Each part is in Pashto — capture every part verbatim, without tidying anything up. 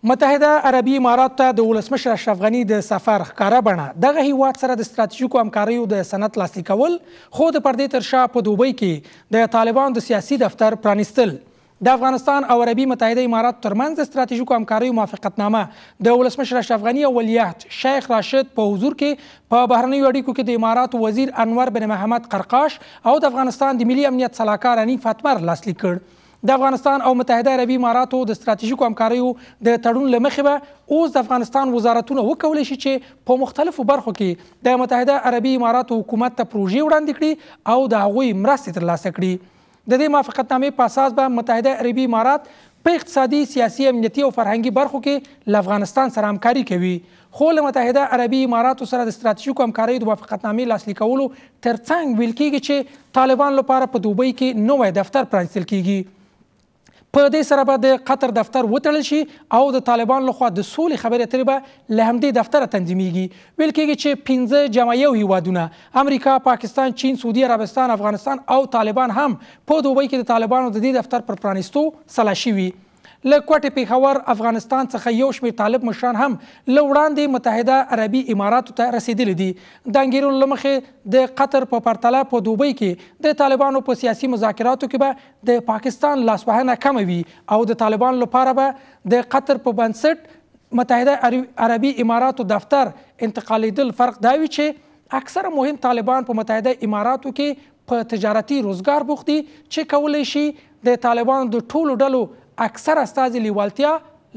متحده عربي امارات ته د ولسمشر اشرف غني د سفر ښکاره بڼه دغه هیواد سره د ستراتیژیکو همکاریو د سند لاسلیک کول خو د پردې تر شا په دوبۍ کې د طالبانو د سیاسي دفتر پرانیستل د افغانستان او عربي متحده امارات ترمنځ د ستراتیژیکو همکاریو موافقتنامه د ولسمشر اشرف غني او ولیعهد شیخ راشد په حضور کې په بهرنیو اړیکو کې د اماراتو وزیر انور بن محمد قرقاش او د افغانستان د ملي امنیت سلاکار حنیف اتمر لاسلیک کړ. د افغانستان او متحده عربي اماراتو د ستراتیژیکو همکاریو د تړون له مخې به اوس د افغانستان وزارتونه وکولی شي چې په مختلفو برخو کې د متحده عربي اماراتو حکومت ته پروژې وړاندې کړي او د هغوی مرستې ترلاسه کړي. د دې موافقتنامې په اساس به متحده عربي امارات په اقتصادي، سیاسي، امنیتي او فرهنګي برخو کې له افغانستان سره همکاري کوي. خو له متحده عربي اماراتو سره د ستراتیژیکو همکاریو د موافقتنامې لاسلیکولو ترڅنګ ویل کېږي چې طالبان لپاره په دوبۍ کې نوی دفتر پرانیستل کېږي. په دې سره به د قطر دفتر وتړل شي او د طالبان لخوا د سولې خبرې اترې به له همدې دفتره تنظیمیږي. ویل کېږي چې پنځه جمع یو هیوادونه امریکا، پاکستان، چین، سعودي عربستان، افغانستان او طالبان هم په دوبۍ کې د طالبانو د دې دفتر پر پرانیستو سلا شوي. له کوټې پیښور افغانستان څخه یو شمېر طالب مشران هم له وړاندې متحده عربي اماراتو ته رسېدلي دي. د انګېرنو له مخې د قطر په پرتله په دوبۍ کې د طالبانو په سیاسي مذاکراتو کې به د پاکستان لاسوهنه کمه وي او د طالبانو لپاره به د قطر په بنسټ متحده عربي اماراتو دفتر انتقالېدل. فرق دا وي چې اکثره مهم طالبان په متحده اماراتو کې په تجارتي روزګار بوخت دي چې کولی شي د طالبانو د ټولو ډلو اکثر استازي لیوالتیا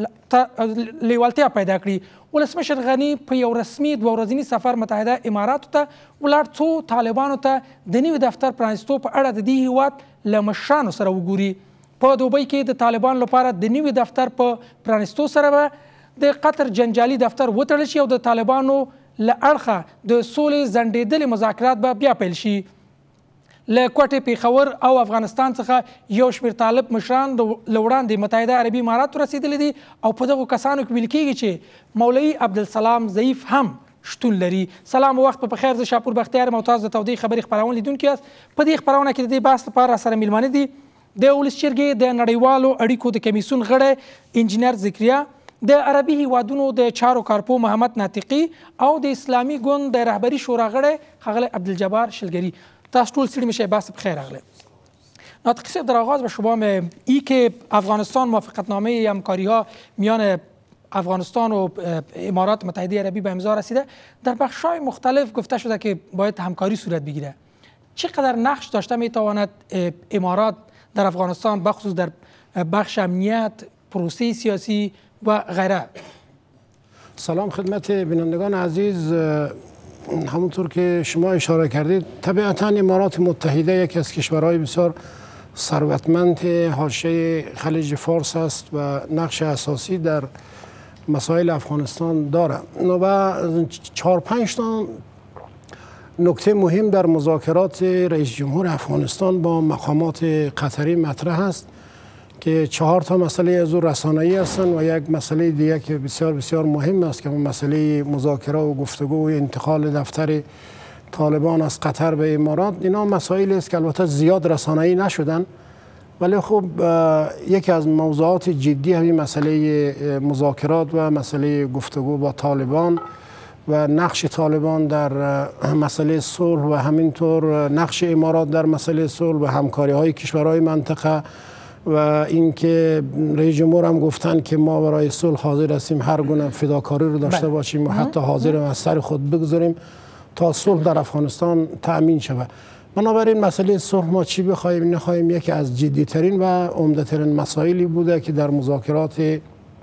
لیوالتیا پیدا کړي. ولسمشر غني په یو رسمي دوه ورځني سفر متحده اماراتو ته ولاړ څو طالبانو ته د نوي دفتر پرانیستو په اړه د دې هیواد له مشرانو سره وګوري. په دوبۍ کې د طالبانو لپاره د نوي دفتر په پرانیستو سره به د قطر جنجالي دفتر وتړل شي او د طالبانو له اړخه د سولې ځنډېدلې مذاکرات به بیا پیل شي. له کوټې پیښور او افغانستان څخه یو شمېر طالب مشران له وړاندې متحده عربي اماراتو رسېدلي دي او په دغو کسانو کې ویل کېږي چې مولوي عبدالسلام ضعیف هم شتون لري. سلام او وخت په خیر. زه شاپور بختیار یم او تاسو د تودې خبرې خپرونې لیدونکي یاست. په دې خپرونه کې د دې بحث لپاره راسره میلمانه دي د ولس جرګې د نړیوالو اړیکو د کمیسیون غړی انجینر ذکریا، د عربي هیوادونو د چارو کارپو محمد ناطقي او د اسلامي ګوند د رهبری شورا غړی ښاغلی عبدالجبار شلگری. تاسو ټول ستړي مشئ، بحث بخیر راغلی. ناطقی صاحب، در آغاز به شما ای که افغانستان موافقتنامه همکاری‌ها میان افغانستان و امارات متحده عربی به امضا رسیده، در بخش‌های مختلف گفته شده که باید همکاری صورت بگیره. چقدر نقش داشته میتواند امارات در افغانستان بخصوص در بخش امنیت، پروسه سیاسی و غیره؟ سلام خدمت بینندگان عزیز. همونطور که شما اشاره کردید، طبیعتا امارات متحده یکی از کشورهای بسیار ثروتمند حاشیه خلیج فارس است و نقش اساسی در مسائل افغانستان دارد و چهار پنج تا نکته مهم در مذاکرات رئیس جمهور افغانستان با مقامات قطری مطرح است که چهار تا مسئله از او رسانه‌ای هستند و یک مسئله دیگه که بسیار بسیار مهم است که مسئله مذاکره و گفتگو و انتقال دفتر طالبان از قطر به امارات. اینا مسائلی است که البته زیاد رسانه‌ای نشدن، ولی خب یکی از موضوعات جدی همین مسئله مذاکرات و مسئله گفتگو با طالبان و نقش طالبان در مسئله صلح و همینطور نقش امارات در مسئله صلح و همکاری‌های کشورهای منطقه و اینکه رئیس جمهور هم گفتن که ما برای صلح حاضر هستیم هر گونه فداکاری رو داشته باشیم و حتی حاضر از سر خود بگذاریم تا صلح در افغانستان تأمین شود. بنابراین مسئله صلح ما چی بخوایم نخواهیم یکی از جدیترین و عمده‌ترین مسائلی بوده که در مذاکرات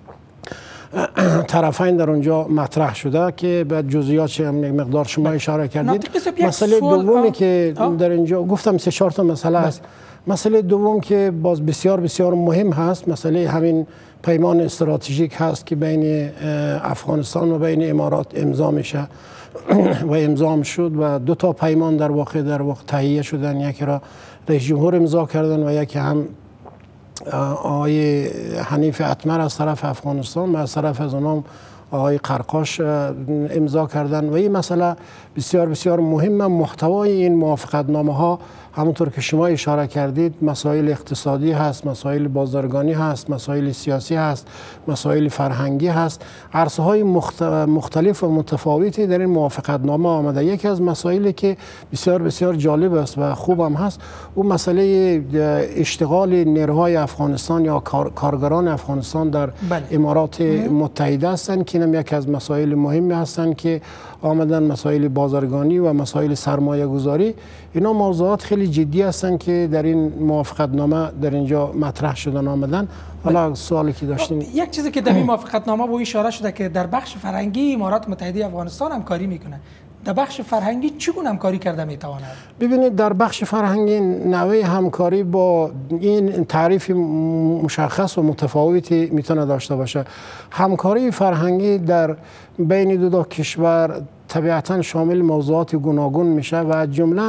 طرفین در اونجا مطرح شده که به جزئیات یک مقدار شما اشاره کردید. مسئله دومی که در اینجا گفتم سه چهار تا مسئله است. مسئله دوم که باز بسیار بسیار مهم هست، مسئله همین پیمان استراتژیک هست که بین افغانستان و بین امارات امضا میشه و امضا شد و دو تا پیمان در واقع در واقع تهیه شدن. یکی را رئیس جمهور امضا کردن و یکی هم آقای حنیف اتمر از طرف افغانستان و از طرف از اونام آقای قرقاش امضا کردن و این مسئله بسیار بسیار مهمه. محتوای این موافقتنامه ها همونطور که شما اشاره کردید مسائل اقتصادی هست، مسائل بازرگانی هست، مسائل سیاسی هست، مسائل فرهنگی هست، عرصه های مختلف و متفاوتی در این موافقتنامه آمده. یکی از مسائلی که بسیار بسیار جالب است و خوب هم هست اون مسئله اشتغال نیروهای افغانستان یا کارگران افغانستان در بله. امارات متحده هستند که اینم یکی از مسائل مهمی هستند که آمدن. مسائل بازرگانی و مسائل سرمایه گذاری اینا موضوعات خیلی جدی هستند که در این موافقتنامه در اینجا مطرح شدن آمدن. حالا سوالی که داشتیم یک چیزی که در این موافقتنامه به اشاره شده که در بخش فرهنگی امارات متحده افغانستان همکاری میکنه. در بخش فرهنگی چگونه همکاری کرده میتواند؟ ببینید در بخش فرهنگی نوع همکاری با این تعریف مشخص و متفاوتی میتونه داشته باشه. همکاری فرهنگی در بین دو تا کشور طبیعتا شامل موضوعات گوناگون میشه و جمله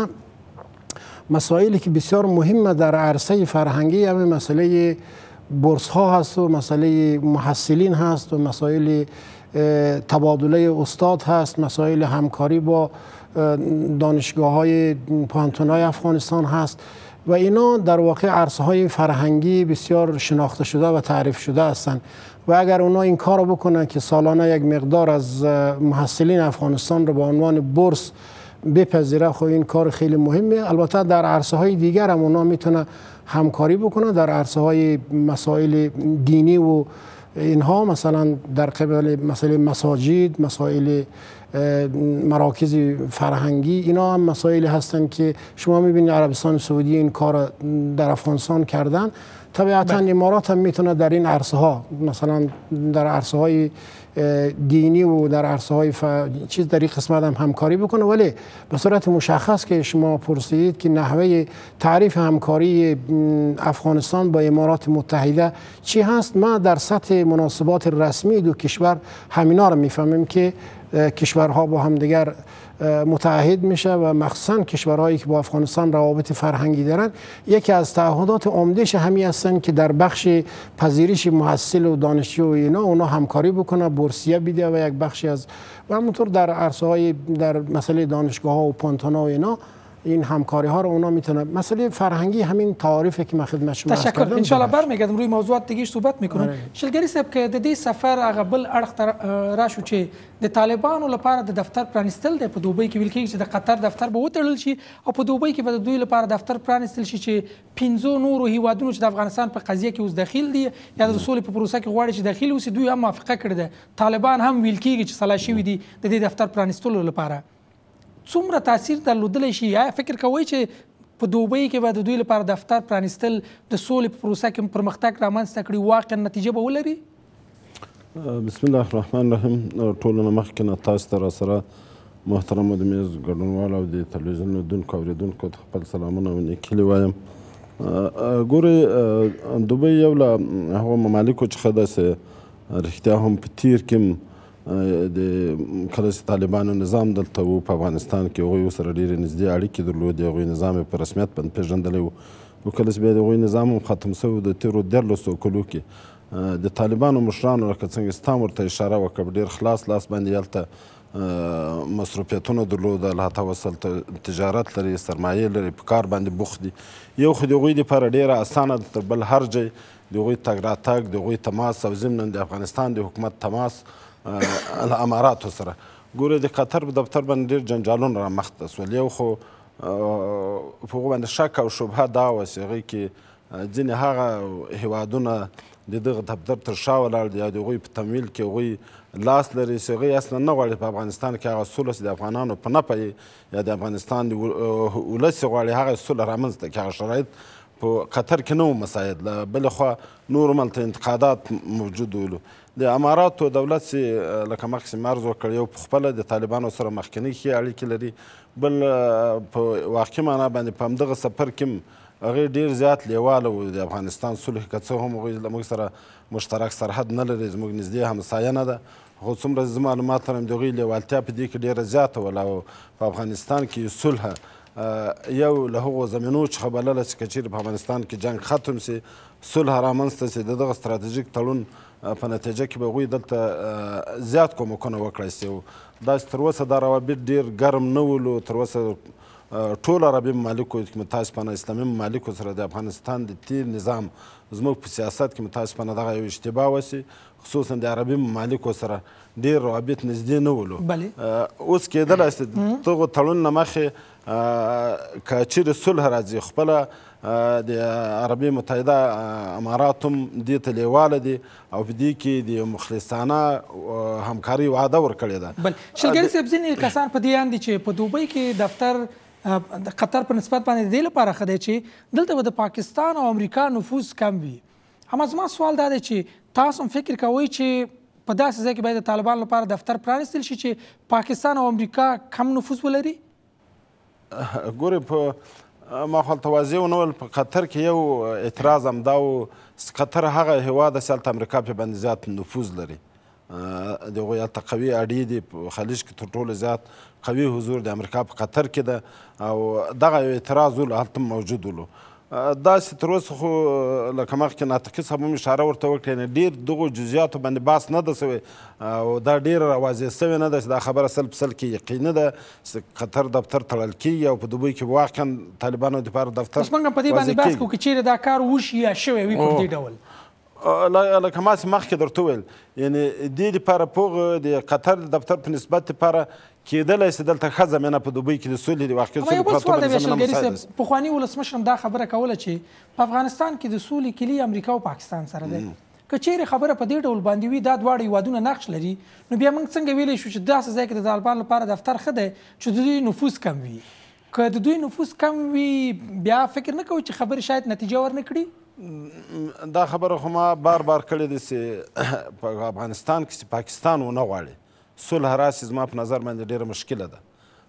مسائلی که بسیار مهمه در عرصه فرهنگی همین مسئله بورس ها هست و مسئله محصلین هست و مسائل تبادله استاد هست، مسائل همکاری با دانشگاه های پانتون های افغانستان هست و اینا در واقع عرصه های فرهنگی بسیار شناخته شده و تعریف شده هستند و اگر اونا این کار رو بکنن که سالانه یک مقدار از محصلین افغانستان رو به عنوان بورس بپذیره خب این کار خیلی مهمه. البته در عرصه های دیگر هم اونا میتونه همکاری بکنه در عرصه های مسائل دینی و اینها، مثلا در قبل مسائل مساجد، مسائل مراکز فرهنگی، اینا هم مسائلی هستند که شما میبینید عربستان سعودی این کار در افغانستان کردن. طبیعتا امارات هم میتونه در این عرصه ها مثلا در عرصه های دینی و در عرصه های ف... چیز در این قسمت هم همکاری بکنه. ولی به صورت مشخص که شما پرسیدید که نحوه تعریف همکاری افغانستان با امارات متحده چی هست، ما در سطح مناسبات رسمی دو کشور همینا رو میفهمیم که کشورها با همدیگر متعهد میشه و مخصوصا کشورهایی که با افغانستان روابط فرهنگی دارن. یکی از تعهدات عمدهش همین هستند که در بخش پذیرش محصل و دانشجو و اینا اونا همکاری بکنه، بورسیه بده و یک بخشی از و همونطور در عرصه های در مسئله دانشگاه ها و پانتون ها و اینا این همکاری ها رو اونا میتونه. مسئله فرهنگی همین تعاریفی که من خدمت شما عرض کردم. تشکر. ان شاء الله برمیگردم روی موضوعات دیگه صحبت میکنم. شلګری صاحب که د دې سفر هغه بل اړخ را شو چې د طالبانو لپاره د دفتر پرانستل دی په دوبۍ کې ویل کېږي چې د قطر دفتر به وتړل شي او په دوبۍ کې به د دوی لپاره دفتر پرانستل شي چې پنځو نورو هیوادونو چې د افغانستان په قضیه کې اوس داخل دي یا د سولې په پروسه کې غواړي چې داخل اوسي دوی هم موافقه کړې ده. طالبان هم ویل کېږي چې سلا شوي دي د دې دفتر پرانستلو لپاره. څومره تاثیر درلودلی شي؟ یا فکر کوئ چې په دوبۍ کې به د دوی لپاره دفتر پرانستل د سولې په پروسه کې پرمختګ رامنځته کړي واقعا نتیجه به ولري؟ بسم الله الرحمن الرحیم. ټولو نه مخکې نه تاسو ته راسره محترمو د میز ګډونوالو او د تلویزیون لیدونکو اورېدونکو ته خپل سلامونه او نیکهیلې وایم. ګورئ دوبۍ یو له هغو ممالکو څخه داسې رښتیا هم په تیر کې د کله چې طالبانو نظام دلته و په افغانستان کې هغوی ورسره ډېرې نږدې اړیکې درلودې، هغوی نظام یې په رسمیت باندې پېژندلی و. و کله چې بیا د هغوی نظام هم ختم شوی د تېرو دیارلسو کلو کې د طالبانو مشرانو لکه څنګه چې تا ورته اشاره وکړه په ډېر خلاص لاس باندې هلته مصروفیتونه درلودل، حتی وصل تجارت لري، سرمایې لري، په کار باندې بوخت دي. یو خو د هغوی دپاره ډېره اسانه ده تر بل هر ځای د هغوی تګ راتګ، د هغوی تماس او ضمنا د افغانستان د حکومت تماس له اماراتو سره. ګوره د قطر په دفتر باندې ډېر جنجالونه رامخته سول. یو خو په هغو باندې شک او شبهه دا وه چې هغوی کې ځینې هغه هیوادونه د دغه دفتر تر شا ولاړ دي او د هغوی په تمویل کې هغوی لاس لري چې هغوی اصلا نه غواړي په افغانستان کې هغه سوله چې د افغانانو په نفع یا د افغانستان د ولس غواړي هغه سوله رامنځته کړي. هغه شرایط په قطر کې نه و مساعد. له بلې خوا نور ملته انتقادات موجود ولو. د اماراتو دولت چې لکه مخکې مې عرض وکړ یو پخپله د طالبانو سره مخکینۍ ښې اړیکې لري، بل په واقعي معنا باندې په همدغه سفر کې هم هغوی ډېر زیات لیواله وو د افغانستان صلح که څه هم هغوی له موږ سره مشترک سرحد نه لري، زموږ نږدې همسایه نه ده، خو څومره زه معلومات لرم د هغوی لیوالتیا په دې کې ډېره زیاته وله او په افغانستان کې صلح یو له هغو زمینو څخه بلله چې که چیرې په افغانستان کې جنګ ختم سي، صلح رامنځته سي، د دغه ستراتیژیک تړون په نتیجه کې به هغوی دلته زیات کومکونه وکړی سي. داسې تر اوسه دا روابط ډېر ګرم نه ولو. تر اوسه ټول عربي ممالکو متاسفانه اسلامي ممالکو سره د افغانستان د تیر نظام زموږ په سیاست کې متاسفانه دغه یو اشتباه وسي، خصوصا د عربي ممالکو سره ډېر روابط نږدې نه ولو. اوس کېدلی سي دغو تړون نه مخکې که چیرې صلح راځي، خپله د عربي متحده امارات هم دې ته لیواله دي او په دې کې د مخلصانه همکارۍ وعده ورکړې ده. بل شلګري صاحب ځینې کسان په دې اند دي چې په دوبۍ کې دفتر د قطر په نسبت باندې د دې لپاره ښه دی چې دلته به د پاکستان او امریکا نفوذ کم وي. اما زما سوال دا دی چې تاسو هم فکر کوئ چې په داسې ځای کې باید د طالبانو لپاره دفتر پرانیستل شي چې پاکستان او امریکا کم نفوذ ولري؟ ګورې په ما خو هلته واضح ونه ویل، په قطر کې یو اعتراض همدا و، قطر هغه هېواد دی چې هلته امریکا پرې باندې زیات نفوذ لري. د هغوی هلته قوي اړیې دي، په خلیج کې تر ټولو زیات قوي حضور د امریکا په قطر کې ده او دغه یو اعتراض ولو هلته موجود ولو. داسې تر اوسه خو لکه مخکې ناطقي صاحب هم اشاره ورته وکړه، یعنې ډېر دغو جزیاتو باندې بحث نه ده سوی او دا ډېره واضح سوې نه ده چې دا خبره سل په سل کې یقیني ده چې قطر دفتر تړل کېږي او په دوبۍ کې واقعا طالبانو دپاره دفتر اوس موږ هم په دې باندې بحث کوو که چیرې دا کار وشي یا شوی وي په دې ډول. لکه ما چې مخکې درته وویل، یعنې دې دپاره په هغه د قطر د دفتر په نسبت دپاره کېدلی سي دلته ښه زمینه په دوبۍ کې د سولې د واقع سولې پراتو باندې زمینه مساعده سي. پخواني ولسمشر هم دا خبره کوله چې په افغانستان کې د سولې کلي امریکا او پاکستان سره دی. که چیرې خبره په دې ډول باندې وي، دا دواړه هېوادونه نقش لري، نو بیا موږ څنګه ویلی شو چې داسې ځای کې د طالبانو لپاره دفتر ښه دی چې د دوی نفوذ کم وي؟ که د دوی نفوذ کم وي بیا فکر نه کوئ چې خبرې شاید نتیجه ورنه کړي؟ دا خبره خو ما بار بار کړې ده چې په افغانستان کې چې پاکستان ونه غواړي صلح راسي، زما په نظر باندې ډېره مشکله ده.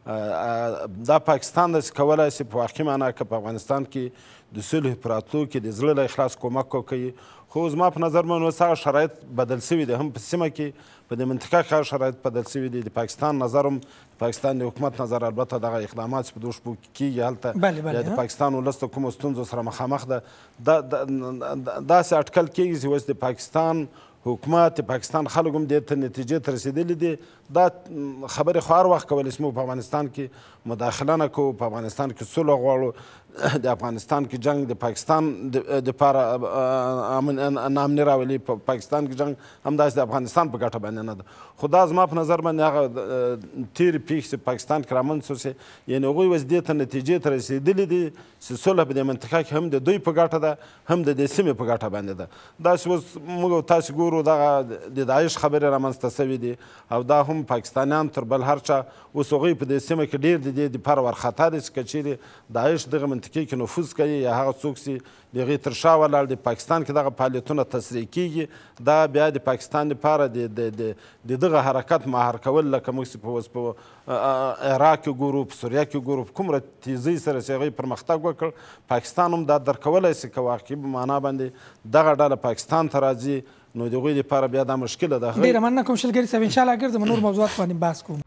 دا پاکستان داسې کولی سي په واقعي معنا که په افغانستان کې د صلح په راتلو کې د زړه له اخلاص کومک وکوي، خو زما په نظر باندې اوس هغه شرایط بدل سوي دي، هم په سیمه کې په دې منطقه کې هغه شرایط بدل سوي دي. د پاکستان نظر هم د پاکستان د حکومت نظر البته دغه اقدامات چې په دغو شپو کې کېږي هلته یا د پاکستان ولس د کومو ستونزو سره مخامخ ده، داسې اټکل کېږي چې اوس د پاکستان حکومت د پاکستان خلک هم دې ته نتیجې ته رسېدلي دي. دا خبرې خو هر وخت کولی چې موږ په افغانستان کې مداخله نه کوو، په افغانستان کې صلح غواړو، د افغانستان کې جنګ د پاکستان دپاره ناامني راولي، په پاکستان کې جنګ همداسې د افغانستان په ګټه باندې نه ده. خو دا زما په نظر باندې هغه تېرې پېښې چې پاکستان کې رامنځته سوې، یعنې هغوی اوس دې ته نتیجې ته رسېدلي دي چې صلح په دې منطقه کې هم د دوی په ګټه ده، هم د دې سیمې په ګټه باندې ده. داسې اوس موږ او تاسې ګورو دغه د داعش خبرې رامنځته سوي دي او دا هم پاکستانیان تر بل هر چا اوس هغوی په دې سیمه کې ډېر د دې دپاره وارخطا دي چې که چیرې داعش دغه منطقې کې نفوذ کوي یا هغه څوک چې د هغې تر شا ولاړ د پاکستان کې دغه فعالیتونه تسریع کېږي، دا بیا د پاکستان لپاره د دغه حرکت مهار کول، لکه موږ چې اوس په عراق کې ګورو، په سوریه کې ګورو، په کومره تیزۍ سره چې هغوی پرمختګ وکړ، پاکستان هم دا درکولی سي که واقعي په معنا باندې دغه ډله پاکستان ته راځي، نو د هغوی لپاره بیا دا مشکله ده. ډېره مننه کوم شلګري صاحب، انشاءالله ګرځم نور موضوعات باندې بحث کوم.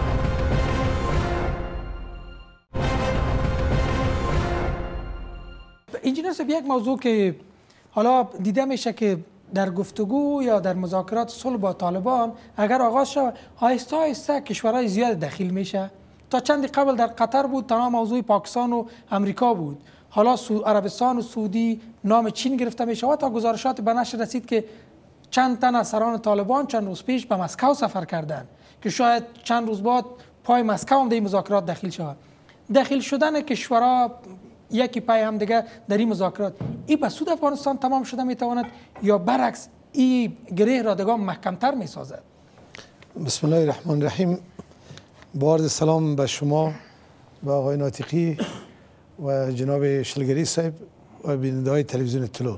انجینر صاحب، یک موضوع که حالا دیده میشه که در گفتگو یا در مذاکرات صلح با طالبان اگر آغاز شود آهسته آهسته کشورهای زیاد دخیل میشه. تا چندی قبل در قطر بود، تنها موضوع پاکستان و امریکا بود، حالا عربستان و سعودی نام چین گرفته میشه و تا گزارشات به نشر رسید که چند تن از سران طالبان چند روز پیش به مسکو سفر کردند که شاید چند روز بعد پای مسکو هم در مذاکرات داخل شود. داخل شدن کشورها یکی پای هم دیگه در این مذاکرات، این به سود افغانستان تمام شده میتواند یا برعکس این گره را دیگه محکمتر میسازد؟ بسم الله الرحمن الرحیم. با عرض سلام به شما، به آقای ناطقی و جناب شلگری صاحب و بیننده های تلویزیون طلوع.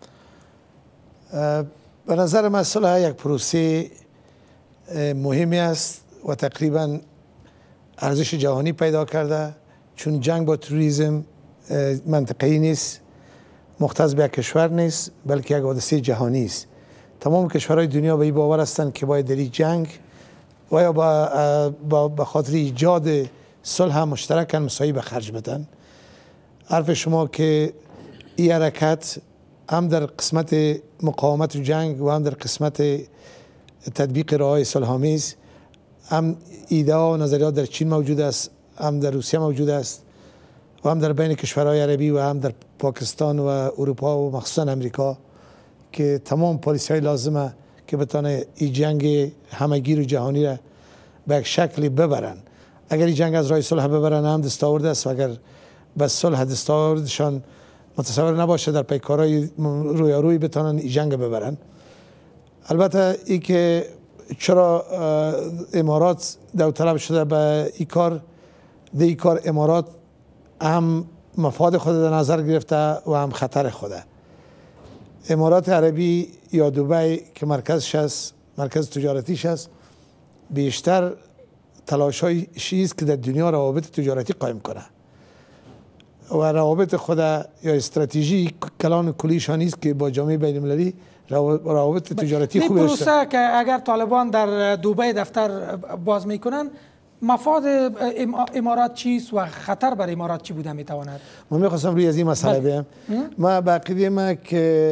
به نظر من صلح یک پروسه مهمی است و تقریبا ارزش جهانی پیدا کرده، چون جنگ با تروریسم منطقه‌ای نیست، مختص به یک کشور نیست، بلکه یک حادثه جهانی است. تمام کشورهای دنیا به این باور هستند که باید در این جنگ و یا به خاطر ایجاد صلح مشترکن مساوی به خرج بدن. حرف شما که این حرکت هم در قسمت مقاومت و جنگ و هم در قسمت تطبیق راه‌های صلح‌آمیز، هم ایده و نظریات در چین موجود است، هم در روسیه موجود است و هم در بین کشورهای عربی و هم در پاکستان و اروپا و مخصوصا امریکا، که تمام پالیسی های لازمه که بتانه این جنگ همگیر و جهانی را به یک شکلی ببرن. اگر این جنگ از راه صلح ببرن هم دستاورد است و اگر به صلح دستاوردشان متصور نباشه در پیکارهای رویارویی بتانن این جنگ ببرن. البته ای که چرا امارات داوطلب شده به این کار، ده این کار امارات هم مفاد خود در نظر گرفته و هم خطر خوده. امارات عربی یا دبی که مرکزش است، مرکز تجارتیش است، بیشتر تلاش های است که در دنیا روابط تجارتی قایم کنه و روابط خود یا استراتژی کلان کلیشان است که با جامعه بین المللی روابط تجارتی خوبی داشته. پروسه که اگر طالبان در دبی دفتر باز میکنن، مفاد امارات چیست و خطر بر امارات چی بوده میتواند؟ من میخواستم روی از این مسئله بگم. ما به عقیده ما که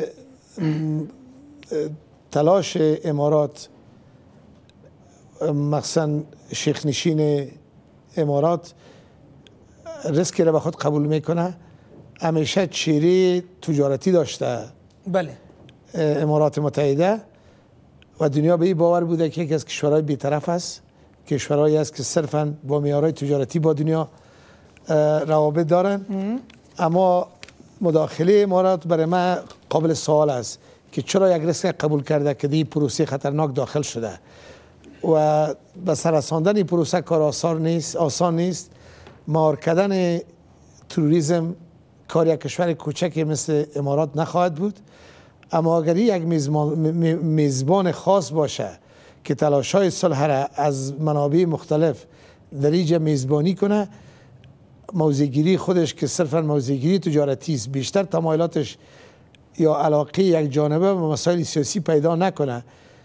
تلاش امارات، مخصوصا شیخ نشین امارات، ریسکی را به خود قبول میکنه. همیشه چیره تجارتی داشته بله امارات متحده و دنیا به این باور بوده که یکی از کشورهای بی‌طرف است، کشورهایی است که صرفاً با معیارهای تجارتی با دنیا روابط دارن. اما مداخله امارات برای من قابل سوال است که چرا یک ریسک قبول کرده که دی پروسه خطرناک داخل شده و به سر رساندن این پروسه کار آسان نیست آسان نیست. مهار کردن تروریسم کار یک کشور کوچکی مثل امارات نخواهد بود، اما اگر یک میزبان خاص باشه که تلاش‌های صلح را از منابع مختلف در اینجا میزبانی کنه، موضع‌گیری خودش که صرفاً موضع‌گیری تجارتی است، بیشتر تمایلاتش یا علاقه یک جانبه به مسائل سیاسی پیدا نکنه،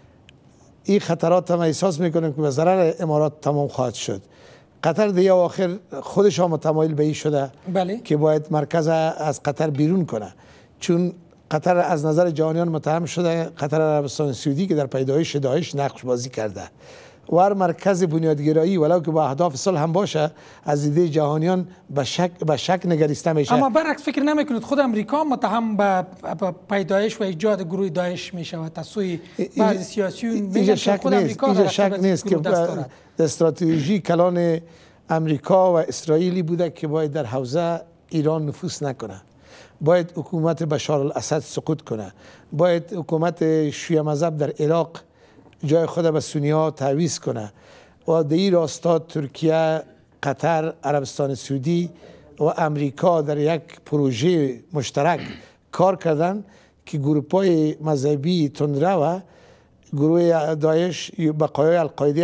این خطرات هم احساس میکنه که به ضرر امارات تمام خواهد شد. قطر دیگه آخر خودش هم متمایل به این شده بله. که باید مرکز از قطر بیرون کنه، چون قطر از نظر جهانیان متهم شده، قطر عربستان سعودی که در پیدایش داعش نقش بازی کرده و هر مرکز بنیادگرایی ولو که با اهداف صلح هم باشه از ایده جهانیان به شک به شک نگریسته میشه. اما برعکس فکر نمیکنید خود امریکا متهم به پیدایش و ایجاد گروه داعش میشود از سوی بعضی سیاسیون؟ میگن خود امریکا اینجا شک نیست که استراتژی کلان امریکا و اسرائیلی بوده که باید در حوزه ایران نفوذ نکنه، باید حکومت بشار الاسد سقوط کنه، باید حکومت شیعه مذهب در عراق جای خود به سنی‌ها تعویض کنه و در این راستا ترکیه، قطر، عربستان سعودی و امریکا در یک پروژه مشترک کار کردن که گروه‌های مذهبی تندرو، گروه داعش، بقایای القاعده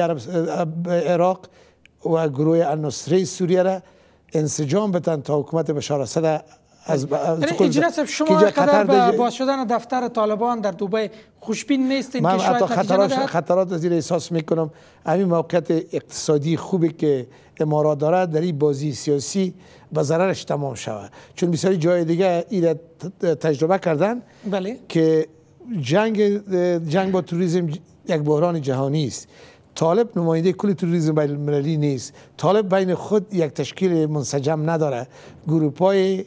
عراق و گروه النصره سوریه را انسجام بدن تا حکومت بشار الاسد از اجراء شما قدر به باز شدن دفتر طالبان در دبی خوشبین نیستین که شاید خطرات خطرات از این احساس میکنم. همین موقعیت اقتصادی خوبی که امارات داره در این بازی سیاسی به ضررش تمام شود، چون بسیاری جای دیگه این تجربه کردن بله. که جنگ جنگ با تروریسم یک بحران جهانی است. طالب نماینده کل تروریسم بین المللی نیست، طالب بین خود یک تشکیل منسجم نداره، گروه‌های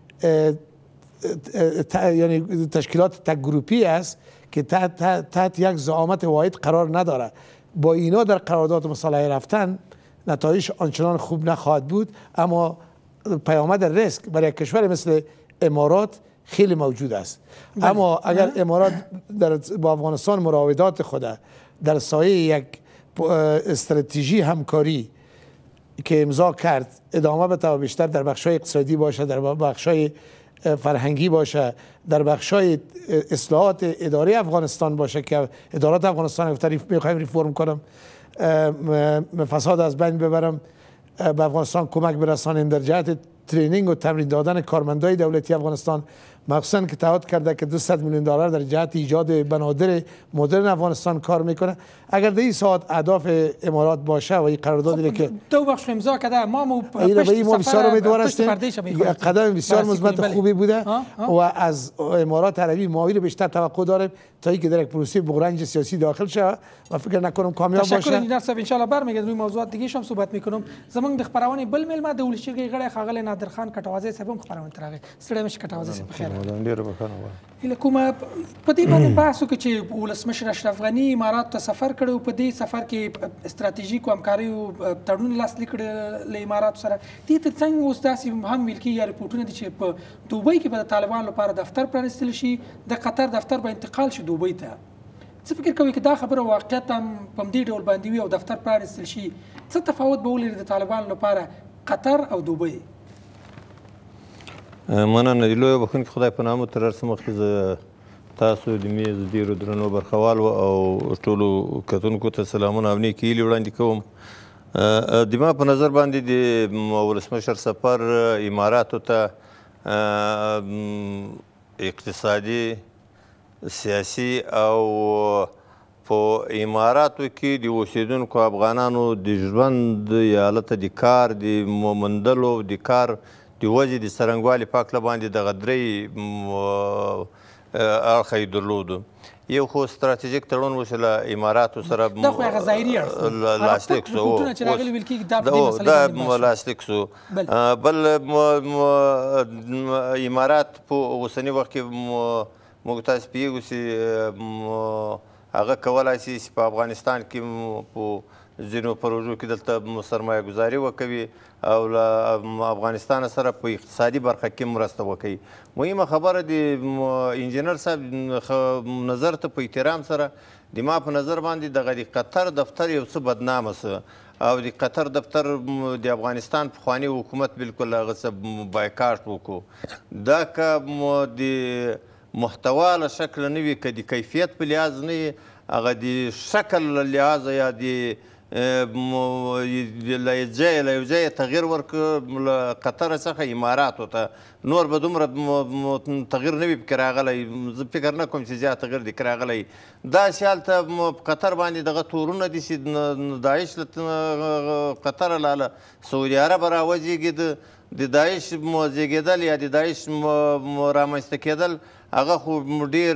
یعنی تشکیلات تک گروپی است که تحت, تحت یک زعامت واحد قرار نداره. با اینا در قرارداد مصالحه رفتن نتایج آنچنان خوب نخواهد بود، اما پیامد ریسک برای کشور مثل امارات خیلی موجود است. بله. اما اگر امارات در با افغانستان مراودات خود در سایه یک استراتژی همکاری که امضا کرد ادامه بده و بیشتر در بخشای اقتصادی باشه، در بخشای فرهنگی باشه، در بخشای اصلاحات اداری افغانستان باشه که ادارات افغانستان میخوایم ریفورم کنم، فساد از بین ببرم، به افغانستان کمک برسانیم در جهت ترینینگ و تمرین دادن کارمندای دولتی افغانستان، مخصوصا که تعهد کرده که دویست میلیون دلار در جهت ایجاد بنادر مدرن افغانستان کار میکنه. اگر در این ساعت اهداف امارات باشه و این قراردادی که دو بخش امضا کرده ما مو پشت ما بسیار امیدوار هستیم، قدم بسیار مثبت خوبی بوده و از امارات عربی ماویل بیشتر توقع داریم تا اینکه در یک پروسه بغرنج سیاسی داخل شه و فکر نکنم کامیاب باشه. تشکر انجینر صاحب، ان شاء الله برمیگردم روی موضوعات دیگه هم صحبت میکنم. زمونږ د خبرونه بل میلمه د ولس جرګې غړی ښاغلی نادر خان کټوازی صاحب هم خبرونه ترغه ستړی مشه. کټوازی صاحب بخیر. ډیره بخښنه غواړم. هله کومه په دې باندې بحث وکړو چې ولسمشر اشرف غني امارات ته سفر کړو، په دې سفر کې استراتیژیک همکاري تړون لاسلیک کړ له امارات سره. دې ته څنګه اوس داسې هم ویل کېږي رپورټونه دي چې په دوبۍ کې به د طالبانو لپاره دفتر پرانیستل شي، د قطر دفتر به انتقال شي دوبۍ ته. څه فکر کوي که دا خبره واقعیت هم په همدې ډول باندې وي او دفتر پرانیستل شي، څه تفاوت به ولري د طالبانو لپاره قطر او دوبۍ؟ مننه. د لویه بخښونکي خدای په نامه تر هر څه مخکې زه تاسو د میز ډېرو درنو برخوالو او ټولو کتونکو ته سلامونه او نیکې هیلې وړاندې کوم. د ما په نظر باندې د ولسمشر سفر اماراتو ته اقتصادي، سیاسي او په اماراتو کې د اوسېدونکو افغانانو د ژوند یا هلته د کار د موندلو د کار د وجې د څرنګوالي په هکله باندې دغه درې اړخه یې درلودو. یو خو ستراتیژیک تړون اوس له اماراتو سره دا خو هغه ظاهري اړخ لاسلیک سو، دا لاسلیک سو. بل امارات په اوسني وخت کې موږ تاسو پوهېږو چې هغه کولی شي چې په افغانستان کې په ځینو پروژو کې دلته سرمایه گذاري وکوي او له افغانستان سره په اقتصادي برخه کې مرسته وکوي. مهمه خبره د انجینر صاحب نظر ته په احترام سره د ما په نظر باندې دغه د قطر دفتر یو څه بدنامه سه او د قطر دفتر د افغانستان پخواني حکومت بالکل هغه څه بایکاټ وکړو. دا که د محتوا له شکله نه وي، که د کیفیت په لحاظ نه وي، هغه د شکل له لحاظه یا د له ځایه له یو ځایه تغییر ورکړه له قطر څخه اماراتو ته، نور به دومره تغییر نه وي پکې راغلی. زه فکر نه کوم چې زیات تغییر دې راغلی. داسې هلته په قطر باندې دغه تورونه دي چې داعش له قطره له سعودي عرب راوزېږېده. د داعش زېږېدل یا د داعش رامنځته کېدل هغه خو ډېر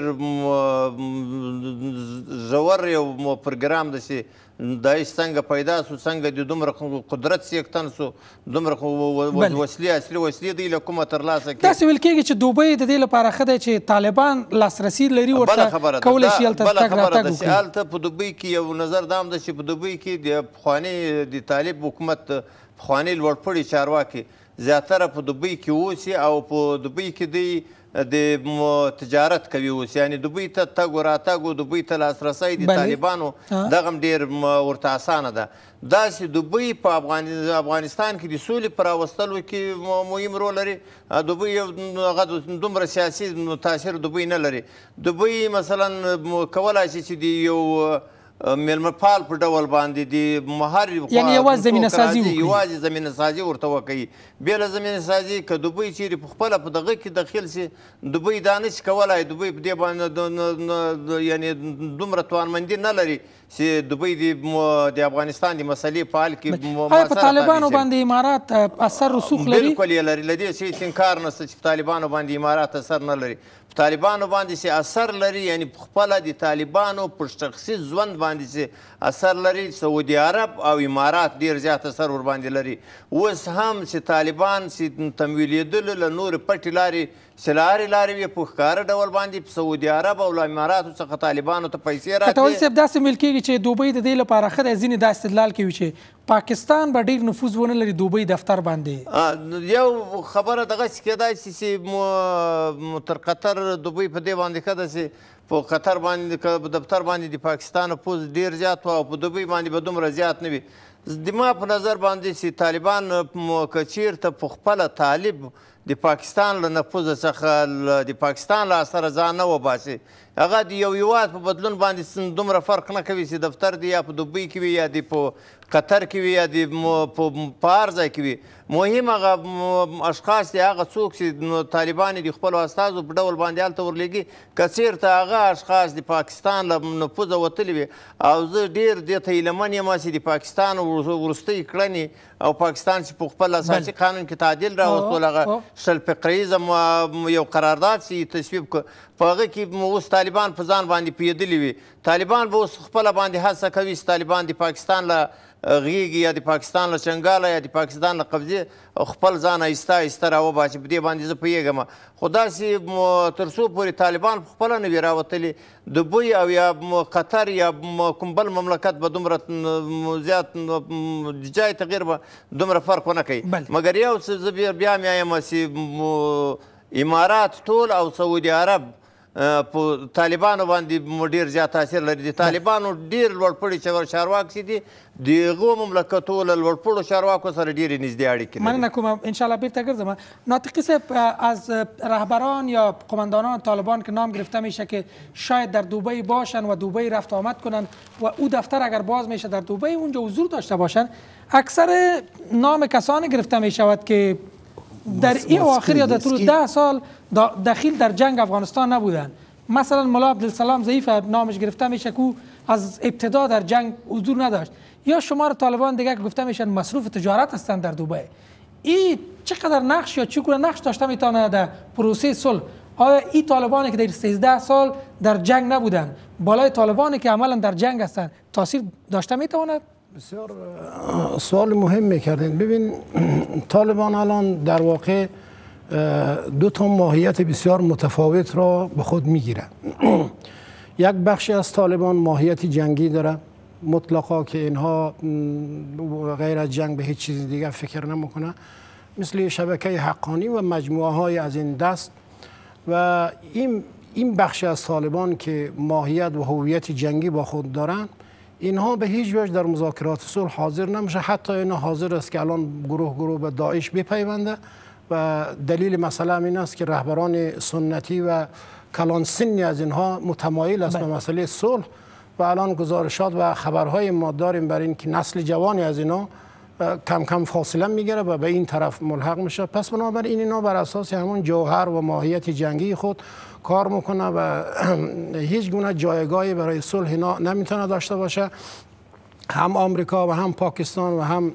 ژور یو پروګرام ده چې داعش څنګه پیدا سو، څنګه د دومره قدرت څښتن سو، دومره وسلې عصري وسلې دوی له کومه ترلاسه کړي. داسې ویل کېږي چې دوبۍ د دې لپاره ښه دی چې طالبان لاسرسي لري ورته کولی شي هلته تګ راتګ وکړي. هلته په دوبۍ کې یو نظر دا هم ده چې په دوبۍ کې د پخواني د طالب حکومت پخواني لوړپوړي چارواکي زیاتره په دوبۍ کې اوسي او په دوبۍ کې دوی د تجارت کوي اوس، یعنې دوبۍ ته تګ و راتګ و دوبۍ ته لاسرسی د طالبانو دغه هم ډېر ورته اسانه ده. داسې دوبۍ په افغانستان کې د سولې په راوستلو کې مهم رول لري. دوبۍ یو هغه دومره سیاسي تاثیر دوبۍ نه لري. دوبۍ مثلا کولی شي چې د یو میلمه پال په ډول باندې د مهار یعنې یوازې زمینه سازي وکړي، یوازې زمینه سازي ورته وکوي. بې له زمینه سازي که دوبۍ چیرې په خپله په دغه کې دخیل شي، دوبۍ دا نه شي کولی. دوبۍ په دې باندې یعنې دومره توانمندي نه لري چې دوبۍ د افغانستان د مسلې په حال کې آیا په طالبانو باندې امارات اثر رسوخ لري؟ بالکل یې لري. له دې هېڅ انکار نشته چې په طالبانو باندې امارات اثر نه لري. په طالبانو باندې چې اثر لري، یعنې په خپله د طالبانو په شخصي ژوند باندې چې اثر لري، سعودي عرب او امارات ډېر زیات اثر ورباندې لري. اوس هم چې طالبان چې تمویلېدلو له نورې پټې لارې چې لارې لارې وي په ښکاره ډول باندې په سعودي عرب او له اماراتو څخه طالبانو ته پیسې راتلې. کټوازي صاحب داسې ویل کېږي چې دوبۍ د دې لپاره ښه دی، ځینې دا استدلال کوي چې پاکستان به ډېر نفوذ ونه لري دوبۍ دفتر باندې. یو خبره دغسې کېدای شي چې تر قطر دوبۍ په دې باندې ښه ده چې په قطر باندې په دفتر باندې د پاکستان نفوذ ډېر زیات و او په دوبۍ باندې به دومره زیات نه وي. د ما په نظر باندې چې طالبان که چېرته په خپله طالب د پاکستان له نفوذ څخه د پاکستان له اثره ځان نه وباسي. هغه د یو هیواد په بدلون باندې دومره فرق نه کوي چې دفتر دی یا په دوبۍ کې وي یا د په قطر کې وي یا د په هر ځای کې وي. مهم هغه اشخاص دي، هغه څوک چې طالبان د خپلو استازو په ډول باندې هلته ورلېږي، که چېرته هغه اشخاص د پاکستان له نفوذه وتلي وي. او زه ډېر دې ته هیلهمن یم چې د پاکستان وروستۍ کړنې او پاکستان چې په خپل اساسي قانون کې تعدیل راوستل، هغه شل فقریزه یو قرارداد چې تصویب کړ، په هغه کې اوس طالبان په ځان باندې پوهېدلي وي. طالبان به اوس خپله باندې هڅه کوي چې طالبان د پاکستان له غیږې یا د پاکستان له چنګاله یا د پاکستان له قبضې خپل ځان آهسته آهسته راوباسي. په دې باندې زه پوهېږم، خو داسې تر څو پورې طالبان په خپله نه وي راوتلي، دوبۍ او یا قطر یا کوم بل مملکت به دومره زیات د جای تغییر به دومره فرق ونه کوي. مګر یو څه زه بیا مې وایم چې امارات ټول او سعودي عرب په طالبانو باندې ډېر زیات تاثیر لري. د طالبانو ډېر لوړپوړي چارواکي چې دي د هغو مملکتو له لوړپوړو چارواکو سره ډېرې نږدې اړیکې لري. مننه کوم، انشاءالله بیرته گرزم. ناطقی صاحب، از رهبران یا قماندانان طالبان که نام گرفته میشه که شاید در دبی باشن و دبی رفت آمد کنن و او دفتر اگر باز میشه در دبی اونجا حضور داشته باشن، اکثر نام کسانی گرفته میشود که در این آخر یا در طول ده سال دخیل در جنگ افغانستان نبودن. مثلا ملا عبدالسلام ضعیف نامش گرفته میشه که از ابتدا در جنگ حضور نداشت، یا شمار طالبان دیگه که گفته میشن مصروف تجارت هستند در دبی. این چقدر نقش یا چگونه نقش داشته میتونه در پروسه صلح؟ آیا این طالبانی که در سیزده سال در جنگ نبودن بالای طالبانی که عملا در جنگ هستند تاثیر داشته میتواند؟ بسیار سوال مهم میکردین. ببین، طالبان الان در واقع دو تا ماهیت بسیار متفاوت را به خود میگیره. یک بخشی از طالبان ماهیت جنگی داره مطلقا که اینها غیر از جنگ به هیچ چیز دیگه فکر نمیکنه، مثل شبکه حقانی و مجموعه های از این دست. و این این بخشی از طالبان که ماهیت و هویت جنگی با خود دارن، اینها به هیچ وجه در مذاکرات صلح حاضر نمیشه. حتی اینا حاضر است که الان گروه گروه به داعش بپیونده و دلیل مسئله این است که رهبران سنتی و کلان سنی از اینها متمایل است به مسئله صلح و الان گزارشات و خبرهای ما داریم بر این که نسل جوانی از اینا کم کم فاصله میگیره و به این طرف ملحق میشه. پس بنابراین اینا بر اساس همون جوهر و ماهیت جنگی خود کار میکنه و هیچ گونه جایگاهی برای صلح اینا نمیتونه داشته باشه. هم آمریکا و هم پاکستان و هم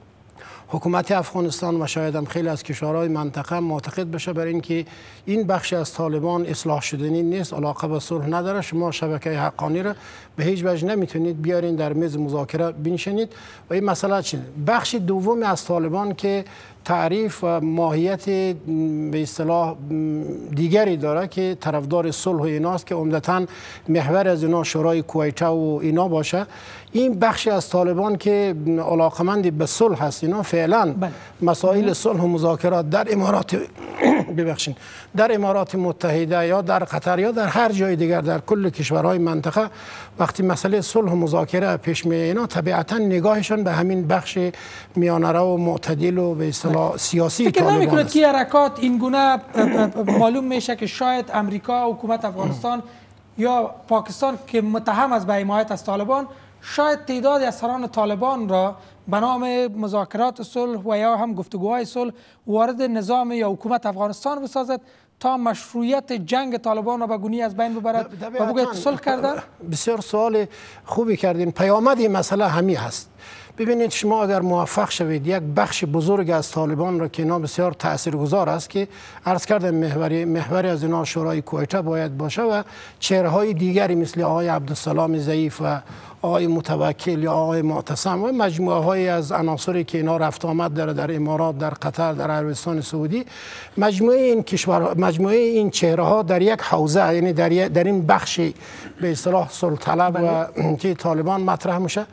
حکومت افغانستان و شاید هم خیلی از کشورهای منطقه معتقد بشه بر این که این بخش از طالبان اصلاح شدنی نیست، علاقه به صلح نداره. شما شبکه حقانی را به هیچ وجه نمیتونید بیارین در میز مذاکره بنشینید. و این مسئله چیه؟ بخش دومی از طالبان که تعریف و ماهیت به اصطلاح دیگری داره که طرفدار صلح و ایناست که عمدتاً محور از اینا شورای کویته و اینا باشه. این بخشی از طالبان که علاقمند به صلح هست، اینا فعلا مسائل صلح و مذاکرات در امارات ببخشید در امارات متحده یا در قطر یا در هر جای دیگر در کل کشورهای منطقه وقتی مسئله صلح و مذاکره پیش میاد، اینا طبیعتا نگاهشون به همین بخش میانه و معتدل و به اصطلاح سیاسی طالبان است. فکر نمی‌کنید که حرکات این گونه معلوم میشه که شاید امریکا، حکومت افغانستان یا پاکستان که متهم است به حمایت از طالبان، شاید تعدادی از سران طالبان را به نام مذاکرات صلح و یا هم گفتگوهای صلح وارد نظام یا حکومت افغانستان بسازد تا مشروعیت جنگ طالبان را به گونی از بین ببرد و بگوید صلح کرده؟ بسیار سوال خوبی کردین. پیامد این مسئله همی هست. ببینید، شما اگر موفق شوید یک بخش بزرگ از طالبان را که اینا بسیار تاثیرگذار است که عرض کردم محوری محوری از اینا شورای کویته باید باشه و چهره‌های دیگری مثل آقای عبدالسلام ضعیف و آقای متوکل یا آقای معتصم و مجموعه های از عناصری که اینا رفت آمد داره در امارات، در قطر، در عربستان سعودی، مجموعه این کشور مجموعه این چهره ها در یک حوزه، یعنی در در این بخش به اصطلاح صلح طلب و که طالبان مطرح میشه.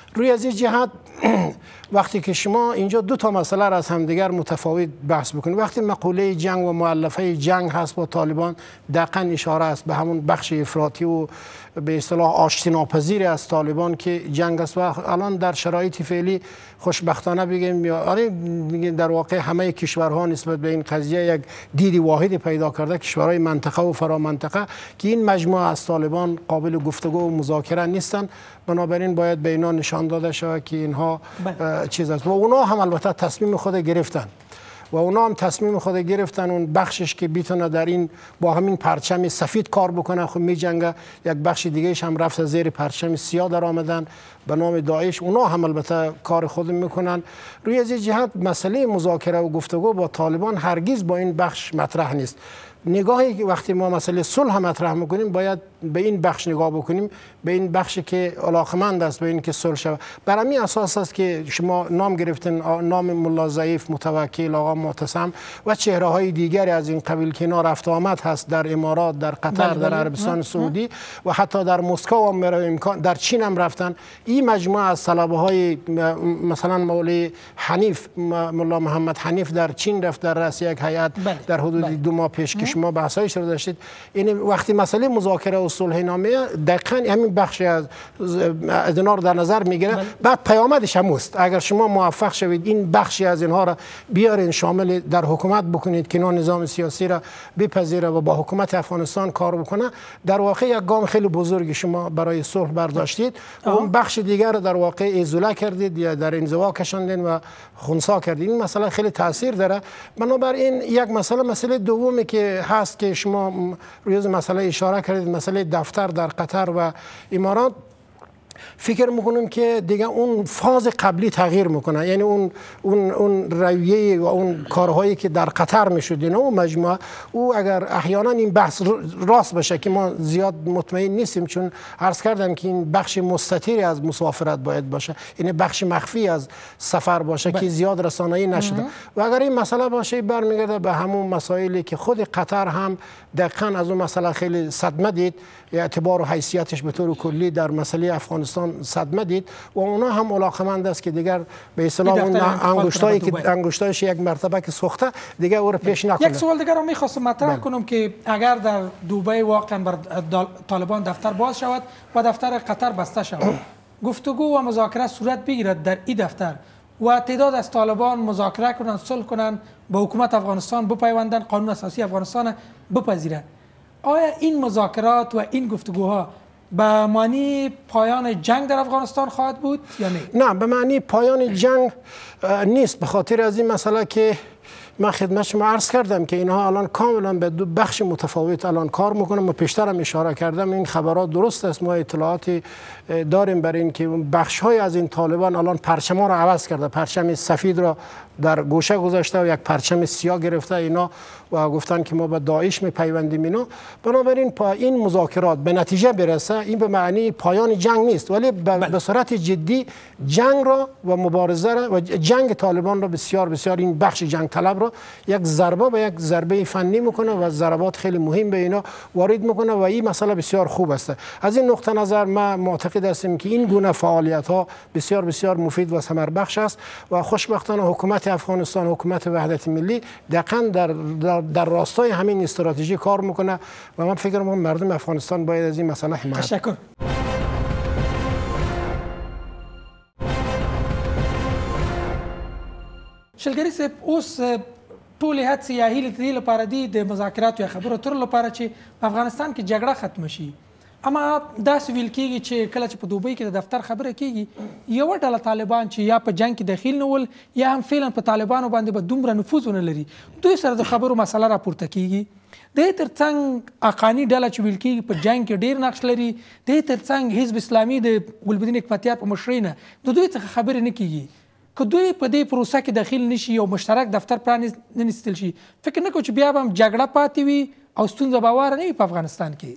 روی از این جهت وقتی که شما اینجا دو تا مسئله را از همدیگر متفاوت بحث بکنید، وقتی مقوله جنگ و مؤلفه جنگ هست با طالبان دقیقاً اشاره است به همون بخش افراطی و به اصطلاح آشتی ناپذیر از طالبان که جنگ است. و الان در شرایط فعلی خوشبختانه بگیم یا آره در واقع همه کشورها نسبت به این قضیه یک دید واحد پیدا کرده، کشورهای منطقه و فرامنطقه، که این مجموعه از طالبان قابل گفتگو و مذاکره نیستند. بنابراین باید به اینا نشان داده شود که اینها چیز است و اونا هم البته تصمیم خود گرفتن و اونا هم تصمیم خود گرفتن اون بخشش که بیتونه در این با همین پرچم سفید کار بکنه خب می جنگه، یک بخش دیگهش هم رفت زیر پرچم سیاه در آمدن به نام داعش، اونا هم البته کار خود میکنن. روی از این جهت مسئله مذاکره و گفتگو با طالبان هرگز با این بخش مطرح نیست. نگاهی وقتی ما مسئله صلح مطرح میکنیم باید به این بخش نگاه بکنیم، به این بخشی که علاقمند است به این که صلح شود. بر همین اساس است که شما نام گرفتن، نام ملا ضعیف، متوکل، آقا معتصم و چهره های دیگری از این قبیل که اینا رفت آمد هست در امارات، در قطر، در عربستان سعودی و حتی در مسکو هم امکان در چین هم رفتن. این مجموعه از طلبه های مثلا مولوی حنیف، ملا محمد حنیف در چین رفت، در رأس یک هیئت در حدود بله. دو ماه پیش که شما بحثایش رو داشتید. این وقتی مسئله مذاکره و صلح نامه دقیقاً همین بخشی از اینا رو در نظر میگیره. بعد پیامدش هم است اگر شما موفق شوید این بخشی از اینها را بیارین شامل در حکومت بکنید که اینا نظام سیاسی را بپذیره و با حکومت افغانستان کار بکنه، در واقع یک گام خیلی بزرگی شما برای صلح برداشتید و اون بخش دیگر رو در واقع ایزوله کردید یا در انزوا کشاندین و خنثی کردید. این مسئله خیلی تاثیر داره. بنابراین یک مسئله مسئله دومی که هست که شما روی مسئله اشاره کردید، مسئله دفتر در قطر و امارات، فکر میکنم که دیگه اون فاز قبلی تغییر میکنه، یعنی اون اون اون رویه و اون کارهایی که در قطر میشد نه اون مجموعه او اگر احیانا این بحث راست باشه که ما زیاد مطمئن نیستیم، چون عرض کردم که این بخش مستتری از مسافرت باید باشه، این بخش مخفی از سفر باشه که زیاد رسانه‌ای نشده و اگر این مسئله باشه برمیگرده به همون مسائلی که خود قطر هم دقیقاً از اون مسئله خیلی صدمه دید، اعتبار و حیثیتش به طور کلی در مسئله افغانستان صدمه دید و اونا هم علاقمند است که دیگر به اصطلاح اون انگشتایی که انگشتایش یک مرتبه که سوخته دیگه او رو پیش نکنه. یک سوال دیگر رو می‌خواستم مطرح کنم که اگر در دبی واقعا بر طالبان دفتر باز شود و دفتر قطر بسته شود، گفتگو و مذاکره صورت بگیرد در این دفتر و تعداد از طالبان مذاکره کنند، صلح کنند، با حکومت افغانستان بپیوندند، قانون اساسی افغانستان بپذیرند، آیا این مذاکرات و این گفتگوها به معنی پایان جنگ در افغانستان خواهد بود یا نه؟ نه، به معنی پایان جنگ نیست، به خاطر از این مسئله که من خدمت شما عرض کردم که اینها الان کاملا به دو بخش متفاوت الان کار میکنم و پیشتر هم اشاره کردم این خبرات درست است. ما اطلاعاتی داریم بر این که بخش های از این طالبان الان پرچم ها را عوض کرده، پرچم سفید را در گوشه گذاشته و یک پرچم سیاه گرفته اینا و گفتن که ما به داعش میپیوندیم اینا. بنابراین پا این مذاکرات به نتیجه برسه این به معنی پایان جنگ نیست، ولی به صورت جدی جنگ را و مبارزه را و جنگ طالبان را بسیار بسیار این بخش جنگ طلب را یک ضربه و یک ضربه فنی میکنه و ضربات خیلی مهم به اینا وارد میکنه و این مسئله بسیار خوب است. از این نقطه نظر ما معتقد هستیم که این گونه فعالیت ها بسیار بسیار مفید و ثمر بخش است و خوشبختانه حکومت افغانستان، حکومت وحدت ملی دقیقاً در, در در راستای همین استراتژی کار میکنه و من فکر میکنم مردم افغانستان باید از این مسئله حمایت. تشکر. شلګری صاحب اوس ټولې هڅې یا هیلې د دې لپاره دي د مذاکراتو یا خبرو اترو لپاره چې په افغانستان کې جګړه ختمه شي، اما داسې ویل کېږي چې کله چې په دوبۍ کې د دفتر خبره کېږي یوه ډله طالبان چې یا په جنګ کې دخیل نه ول یا هم فعلا په طالبانو باندې به دومره نفوذ ونه لري، دوی سره د خبرو مسله راپورته کېږي. د دې ترڅنګ اقاني ډله چې ویل کېږي په جنګ کې ډېر نقش لري، د دې ترڅنګ حزب اسلامي د ګلبدین حکمتیار په مشرۍ نه د دوی څخه خبرې نه کېږي. که دوی په دې پروسه کې دخیل نشي او مشترک دفتر پرانیستل شي، فکر نه کوم چې بیا به هم جګړه پاتې وي او ستونزه به واره نه وي په افغانستان کې.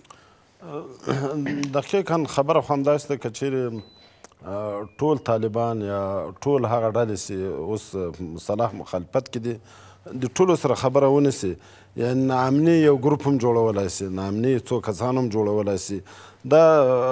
دقیقاً خبره خو همداسې ده که چیرې ټول طالبان یا ټول هغه ډلې چې اوس صلاح مخالفت کې دي د ټولو سره خبره ونیسي، یا ناامني یو ګروپ هم جوړولی سي، ناامني څو کسان هم جوړولی سي، دا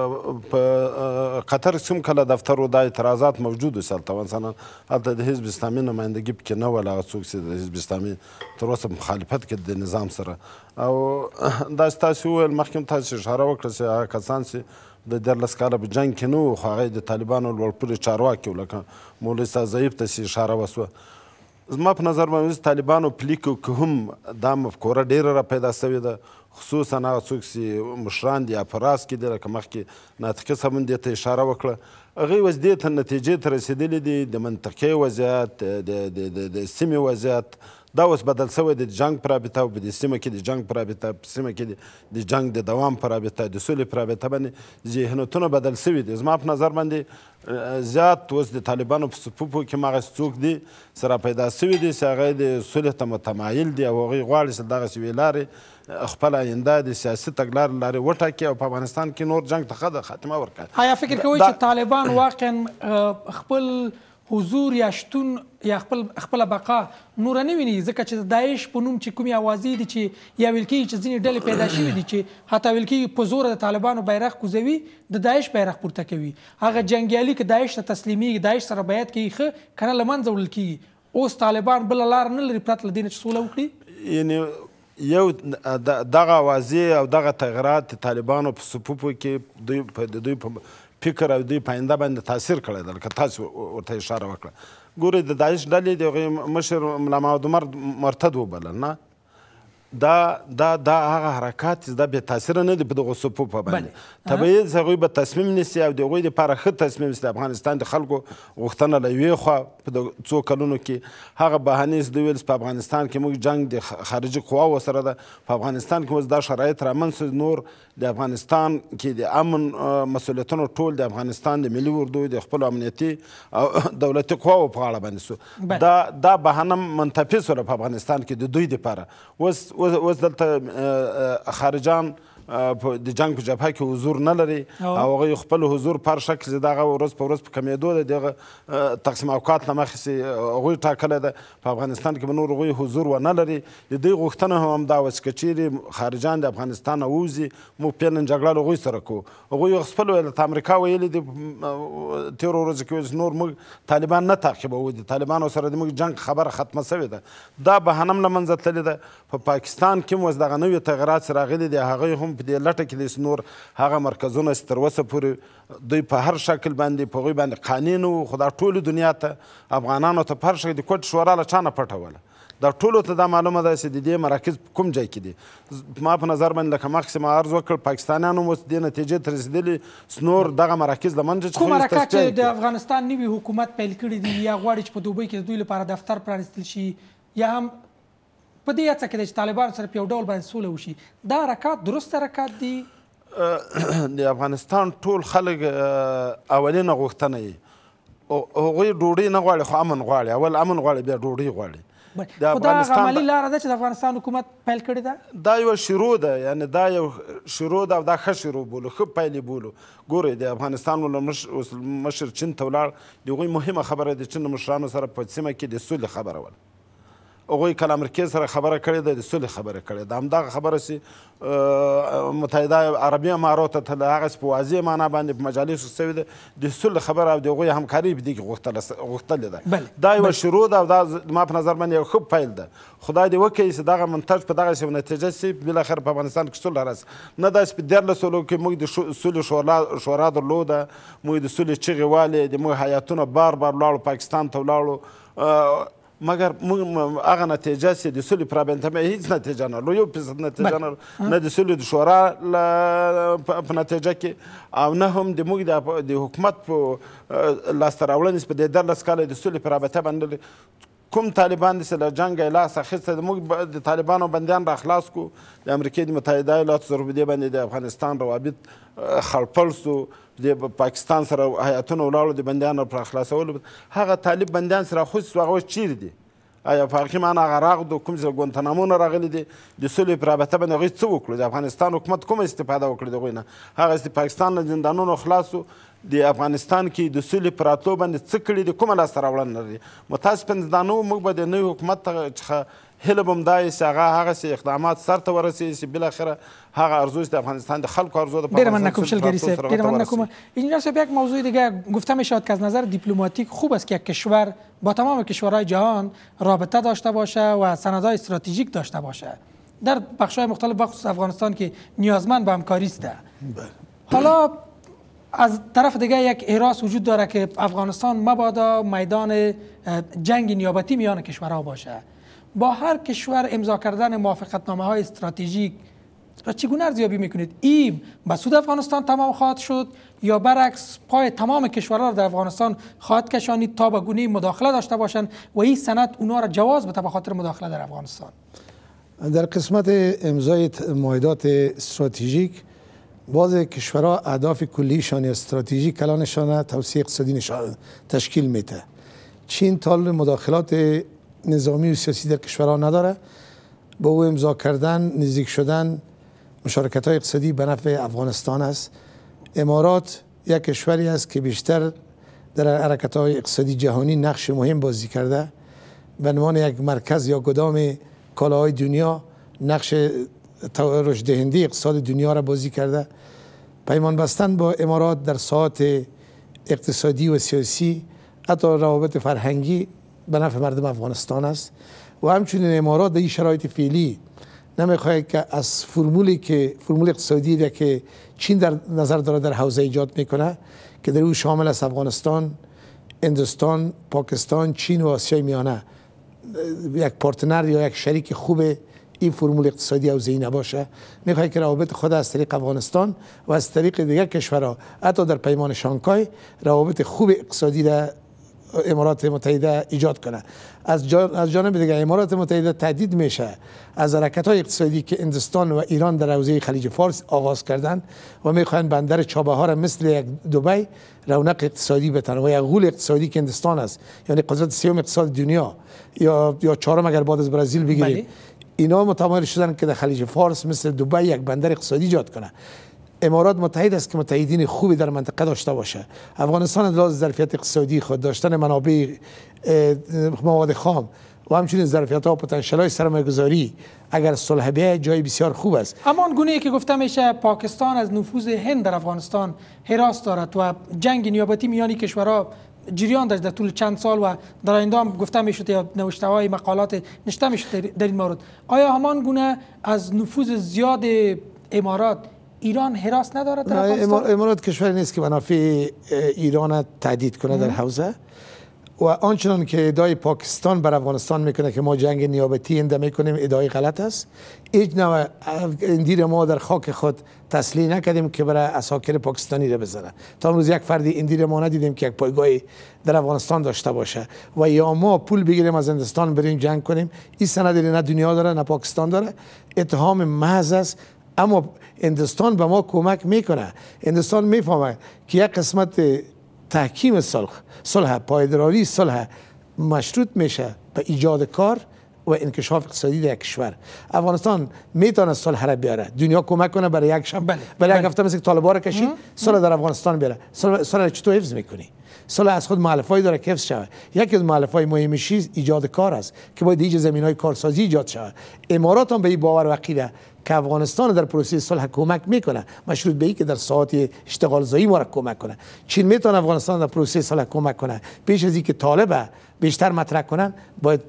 په قطر کې هم کله دفتر و دا اعتراضات موجود و هلته افغانستان هلته د حزب اسلامي نمایندګي پکې نه وله هغه څوک چې د حزب اسلامي تر اوسه مخالفت کوي د نظام سره او داسې تاسې وویل مخکې هم تاسې اشاره وکړه چې هغه کسان چې د دیارلس کاله په جنګ کې نه وو خو هغه د طالبانو لوړپوړي چارواکي وو لکه مولوي صاحب ضعیف ته چې اشاره وسوه زما په نظر باندې طالبانو په لیکو کې هم دا مفکوره ډېره را پیدا سوې ده خصوصا هغه څوک چې مشران دي یا په راس کې دي لکه مخکې ناطقي صاحب هم دې ته اشاره وکړه هغوی اوس دې ته نتیجې ته رسېدلي دي د منطقې وضعیت د سیمې وضعیت دا اوس بدل سوی دی د جنګ په رابطه او په دې سیمه کې د جنګ په رابطه په سیمه کې د جنګ د دوام په رابطه د سولې په رابطه باندې ذهنیتونه بدل سوي دي زما په نظر باندې زیات اوس د طالبانو په صفوفو کې هماغسې څوک دي سره پیدا سوي دي چې هغه د صلح ته متمایل دي او هغوی غواړي چې دغسې یوې لارې خپل آینده د سیاسي تګلارې لارې وټاکي او په افغانستان کې نور جنګ ته ښه خاتمه ورکړي آیا فکر کوئ چې طالبان واقعا خپل حضور یا شتون یا خپل خپله بقا نوره نه ویني ځکه چې د داعش په نوم چې کومې اوازې دي چې یا ویل کېږي چې ځینې ډلې پیدا شوي دي چې حتی ویل کېږي په زوره د طالبانو بیرغ کوزوي د داعش بیرغ پورته کوي هغه جنګیالي که داعش ته تسلیمیږي داعش سره بیعت کوي ښه که نه له منځه وړل کېږي اوس طالبان بله لاره نه لري پرته له دې نه چې سوله وکړي یعنې یو دغه اوازې او دغه تغیرات د طالبانو په صفوفو کې دوی د دوی په فکر او دوی په آینده باندې تاثیر کړی ده لکه تاسو ورته اشاره وکړه ګورئ د داعش ډلې د هغوی مشر ملا محمد عمر مرتد وبلل نه دا دا دا هغه حرکات چې دا بې تاثیره نه دي په دغو صفوفو باندې طبیعي هغوی به تصمیم نیسي او د هغوی دپاره ښه تصمیم نیسي د افغانستان د خلکو غوښتنه له یوې خوا په څو کلونو کې هغه بهانې چې دوی ویل په افغانستان کې موږ جنګ د خارجي قواو سره ده په افغانستان کې اوس دا شرایط رامنځته نور د افغانستان کې د امن مسؤلیتونو ټول د افغانستان د ملي اردو د خپلو امنیتي او دولتي قواو په غاړه باندې سو دا دا بهانه منتفي سوله په افغانستان کې د دوی دپاره اوس اوس دلته خارجان د جنګ په جبهه کې حضور نه لري او هغوی خپل حضور پر شکل چې دغه ورځ په ورځ په کمېدو ده دغه تقسیم اوقات له مخې چې هغوی ټاکلی ده په افغانستان کې به نور هغوی حضور ونه لري د دوی غوښتنه هم همدا وه چې که چیرې خارجان د افغانستان نه ووځي موږ پیلن جګړه له هغوی سره کوو هغوی خپل ویل ته امریکا ویلي دي تېرو ورځو کې چې نور موږ طالبان نه تعقیبوو د طالبانو سره د موږ جنګ خبره ختمه سوې ده دا بهانه هم له منځه تللې ده په پاکستان کې هم اوس دغه نوي تغیرات چې راغلي دي هغوی هم په دې لټه کې دي نور هغه مرکزونه چې تر اوسه پورې دوی په هر شکل باندې په هغوی باندې قانون و خو دا ټولې دنیا ته افغانانو ته په هر شکل د کوټ شورا له چا نه پټوله دا ټولو ته دا معلومه ده چې د دې مراکز کوم ځای کې دي ما په نظر باندې لکه مخکې ما عرض وکړ پاکستانیان هم اوس دې نتیجې ته رسېدلي نور دغه مراکز له منځه کوم حرکات چې د افغانستان نوي حکومت پیل کړي دي یا غواړي چې په دوبۍ کې د دوی لپاره دفتر پرانیستل شي یا هم په دې هڅه کې دی چې طالبانو سره په یو ډول باندې سوله وشي دا حرکات درست حرکات دي د افغانستان ټول خلک اولینه غوښتنه یې هغوی ډوډۍ نه غواړي خو امن غواړي اول امن غواړي بیا ډوډۍ غواړي خو دا هغه عملي لاره ده چې د افغانستان حکومت پیل کړې ده دا یوه شروع ده یعنې دا یو شروع ده او دا ښه شروع بولو ښه پیل یې بولو ګورئ د افغانستان مشر چین ته ولاړ د هغوی مهمه خبره د چین د مشرانو سره په سیمه کې د سولې خبره وله هغوی کله امریکې سره خبره کړې ده د سولې خبره کړې ده همدغه خبره چې متحده عربي اماراتو ته د هغسې په واضح معنا باندې په مجالسو کې سوې ده د سولې خبره او د هغوی همکاري په دې کې غوښتلې ده دا یوه شروع ده او دا زما په نظر باندې یو ښه پیل ده خدای دې وکړي چې دغه منتج په دغسې یو نتیجه سي بالاخره په افغانستان کې سوله راسي نه داسې په دیارلسو کلونو کې موږ د سولې شورا درلوده موږ د سولې چغې والې د موږ هیاتونه بار بار ولاړو پاکستان ته ولاړو مګر موږ هغه نتیجه چې د سولې په رابطه هېڅ نتیجه نه لرو یو فیصد نتیجه نه نه د سولې د شورا په نتیجه کې او نه هم د موږ د حکومت په لاسته راوړنې په دې دیارلس کاله د سولې په رابطه باندې کوم طالبان دي چې له جنګه یې لاس اخیستی موږ د طالبانو بندیان را خلاص کړو د امریکې د متحده ایالاتو سره په دې باندې د افغانستان روابط خړپړ سو د پاکستان سره هیاتونه ولاړو د بندیانو پر خلاصولو هغه طالب بندیان سره راخوستي وو هغه اوس چیرې دي آیا په حقیقي معنا هغه راغلو کوم ځای ګوانتانامو نه راغلي دي د سولې په رابطه باندې هغوی څه وکړو د افغانستان حکومت کومه استفاده وکړي د هغوی نه هغه چې د پاکستان له زندانونو خلاص سو د افغانستان کې د سولې په راتلو باندې څه کړي دي، کومه لاسته راوړنه لري. متاسفانه دا نو موږ به د نوي حکومت څخه هیله به همدا وي چې هغه هغسې اقدامات سرته ورسوي چې بالاخره هغه ارزو چې د افغانستان د خلکو ارزو د ډیره مننه کوم شلگری صاحب، ډیره مننه کوم. انجینر صاحب، یک موضوع دیگه گفته می شود که از نظر دیپلماتیک خوب است که یک کشور با تمام کشورهای جهان رابطه داشته باشه و سندهای استراتژیک داشته باشه در بخش‌های مختلف، بخصوص افغانستان که نیازمند به همکاری است. حالا از طرف دیگه یک احراس وجود داره که افغانستان مبادا میدان جنگ نیابتی میان کشورها باشه. با هر کشور امضا کردن موافقتنامه های استراتژیک را چگونه ارزیابی میکنید؟ این به سود افغانستان تمام خواهد شد یا برعکس پای تمام کشورها را در افغانستان خواهد کشانید تا به گونه مداخله داشته باشند و این سند اونا را جواز بده به خاطر مداخله در افغانستان؟ در قسمت امضای معاهدات استراتژیک باز کشورها اهداف کلیشان استراتژیک کلانشان توسعه اقتصادی نشان تشکیل میده. چین طالب مداخلات نظامی و سیاسی در کشورها نداره. با او امضا کردن، نزدیک شدن، مشارکت های اقتصادی به نفع افغانستان است. امارات یک کشوری است که بیشتر در حرکت های اقتصادی جهانی نقش مهم بازی کرده. به عنوان یک مرکز یا گدام کالاهای دنیا نقش رشد دهنده اقتصاد دنیا را بازی کرده. پیمان بستن با امارات در ساحات اقتصادی و سیاسی، حتی روابط فرهنگی به نفع مردم افغانستان است و همچنین امارات در این شرایط فعلی نمیخواهد که از فرمولی که فرمول اقتصادی که چین در نظر داره در حوزه ایجاد میکنه که در او شامل است افغانستان، هندوستان، پاکستان، چین و آسیای میانه، یک پارتنر یا یک شریک خوب این فرمول اقتصادی حوزه‌ای نباشه. میخواهد که روابط خود از طریق افغانستان و از طریق دیگر کشورها حتی در پیمان شانگهای روابط خوب اقتصادی را امارات متحده ایجاد کنه. از جانب دیگر امارات متحده تهدید میشه از حرکت‌های اقتصادی که هندوستان و ایران در حوزه خلیج فارس آغاز کردند و میخواهند بندر چابهار مثل یک دبی رونق اقتصادی بتن و یک غول اقتصادی که هندوستان است، یعنی قدرت سوم اقتصاد دنیا یا یا چهارم اگر بعد از برزیل بگیریم، اینا متمایل شدن که در خلیج فارس مثل دبی یک بندر اقتصادی ایجاد کنه. امارات متحد است که متحدین خوبی در منطقه داشته باشه. افغانستان لازم ظرفیت اقتصادی خود داشتن منابع مواد خام و همچنین ظرفیت ها و پتانسیل های سرمایه‌گذاری اگر صلح بیاید جای بسیار خوب است. همان گونه که گفته میشه پاکستان از نفوذ هند در افغانستان هراس دارد و جنگ نیابتی میان کشورها جریان داشت در طول چند سال و در آینده هم گفته میشد یا نوشته های مقالات نشته میشد در این مورد. آیا همان گونه از نفوذ زیاد امارات ایران هراس ندارد در افغانستان؟ امارات کشوری نیست که منافع ایران تهدید کنه در حوزه و آنچنان که ادعای پاکستان بر افغانستان میکنه که ما جنگ نیابتی انده میکنیم ادعای غلط است. هیچ نوع اندیر ما در خاک خود تسلیح نکردیم که برای اساکر پاکستانی را بزنه. تا امروز یک فردی اندیر ما ندیدیم که یک پایگاهی در افغانستان داشته باشه و یا ما پول بگیریم از هندوستان بریم جنگ کنیم. این سندی نه دنیا داره نه پاکستان داره. اتهام محض است. اما هندوستان به ما کمک میکنه. هندوستان میفهمه که یک قسمت تحکیم صلح صلح پایداری صلح مشروط میشه به ایجاد کار و انکشاف اقتصادی در یک کشور. افغانستان میتونه صلح را بیاره، دنیا کمک کنه برای یک شب برای یک هفته مثل طالبان را کشید صلح در افغانستان بیاره. صلح چطور حفظ میکنی؟ صلح از خود مؤلفه‌ای داره که حفظ شود. یکی از مؤلفه‌های مهمش ایجاد کار است که باید ایجاد زمینهای کارسازی ایجاد شود. امارات هم به این باور و عقیده که افغانستان در پروسه صلح کمک میکنه، مشروط به این که در ساحات اشتغال زایی ما را کمک کنه. چین میتونه افغانستان در پروسه صلح کمک کنه. پیش از اینکه طالب بیشتر مطرح کنن باید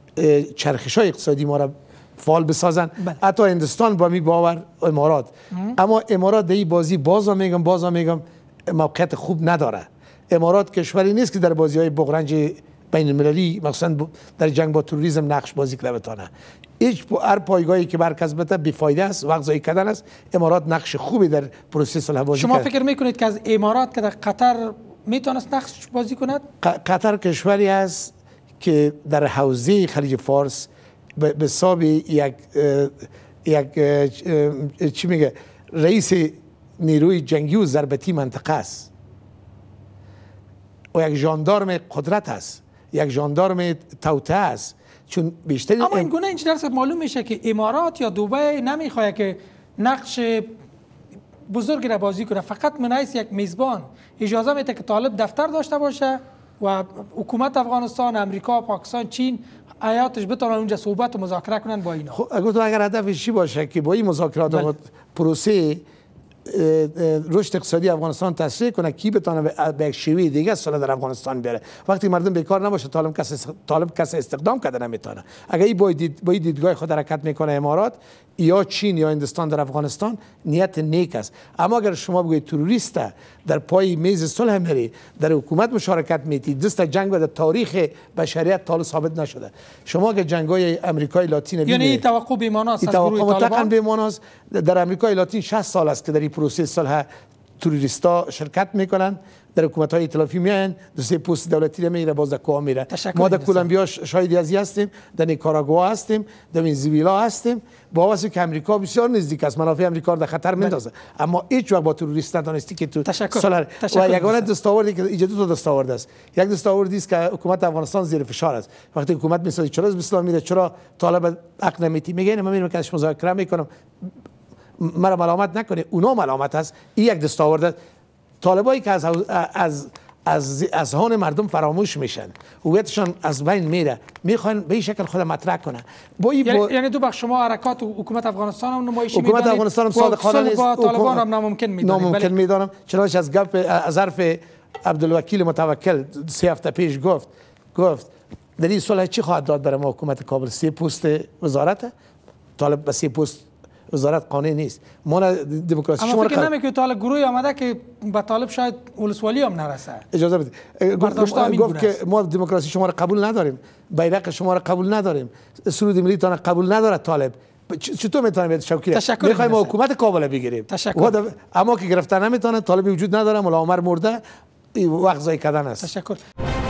چرخش‌های اقتصادی ما را فعال بسازن. بله. حتی هندوستان با می باور امارات ام. اما امارات در این بازی بازا میگم بازا میگم موقعیت خوب نداره. امارات کشوری نیست که در بازی‌های بغرنج بین المللی مثلا در جنگ با تروریسم نقش بازی کنه بتونه. هیچ هر پایگاهی که مرکز بده بی‌فایده است، وقت ضایع کردن است. امارات نقش خوبی در پروسه صلح بازی شما کرد. فکر میکنید که از امارات که در قطر میتونست نقش بازی کند؟ قطر کشوری است که در حوزه خلیج فارس به حساب یک یک چی میگه رئیس نیروی جنگی و ضربتی منطقه است و یک ژاندارم قدرت است، یک ژاندارم توطئه است. چون بیشتر اما این گونه انجینر صاحب معلوم میشه که امارات یا دبی نمیخواد که نقش بزرگی را بازی کنه. فقط من حیث یک میزبان اجازه میده که طالب دفتر داشته باشه و حکومت افغانستان، امریکا، پاکستان، چین ایاتش بتونن اونجا صحبت و مذاکره کنن با اینا. خب گفتم اگر هدفش چی باشه که با این مذاکرات و پروسه رشد اقتصادی افغانستان تسریع کنه، کی بتونه به یک شیوه دیگه سال در افغانستان بره. وقتی مردم بیکار نباشه طالب کس طالب کس استخدام کرده نمیتونه. اگر این با دید با دیدگاه خود حرکت میکنه امارات یا چین یا هندوستان در افغانستان، نیت نیک است. اما اگر شما بگویید تروریست در پای میز صلح میری، در حکومت مشارکت میتی، دست جنگ و در تاریخ بشریت تا ثابت نشده. شما اگر جنگای امریکای لاتین یعنی این توقع بی‌معنی است از گروه طالبان. بی‌معنی است. در امریکای لاتین شصت سال است که در این پروسه صلح توریستا شرکت میکنن، در حکومت های ائتلافی میان، دو سه پست دولتی میره، باز در کوبا میره. ما در کلمبیا شاهدی از هستیم، در نیکاراگوآ هستیم، در ونزوئلا هستیم. با واسه که امریکا بسیار نزدیک است، منافع امریکا در خطر میندازه، اما هیچ وقت با تروریست ندانستی که تو سالار و یگانه دستاوردی که اینجا دو تا دستاورد است. یک دستاوردی است که حکومت افغانستان زیر فشار است. وقتی حکومت میسازه چرا حزب اسلامی میره، چرا طالب حق نمیتی، میگه من میرم کاش مذاکره میکنم، مرا ملامت نکنه، اونا ملامت است. این یک دستاورد. طالبایی که از از از از هان مردم فراموش میشن، هویتشان از بین میره، میخوان به این شکل خود مطرح کنه. با این یعنی, یعنی دو بخش شما حرکات و حکومت افغانستان هم نمایشی میدانید، حکومت افغانستان هم صادقانه نیست، با طالبان هم ناممکن میدانید. ناممکن میدانم، چنانچه از گپ از حرف عبدالوکیل متوکل سه هفته پیش گفت گفت در این صلح چی خواهد داد برای ما حکومت کابل؟ سه پست وزارت. طالب به سه پست وزارت قانع نیست. ما دموکراسی اما شما فکر نمی که طالب گروهی آمده که به طالب شاید ولسوالی هم نرسه. اجازه بدید. گفت, گفت که ما دموکراسی شما را قبول نداریم، بیرق شما را قبول نداریم، سرود ملی تان قبول نداره طالب. چطور میتونه بیاد شوکی؟ میخوایم حکومت کابل بگیریم. اما که گرفتن نمیتونه، طالب وجود نداره، مولا عمر مرده، وقت ضایع کردن است. تشکر.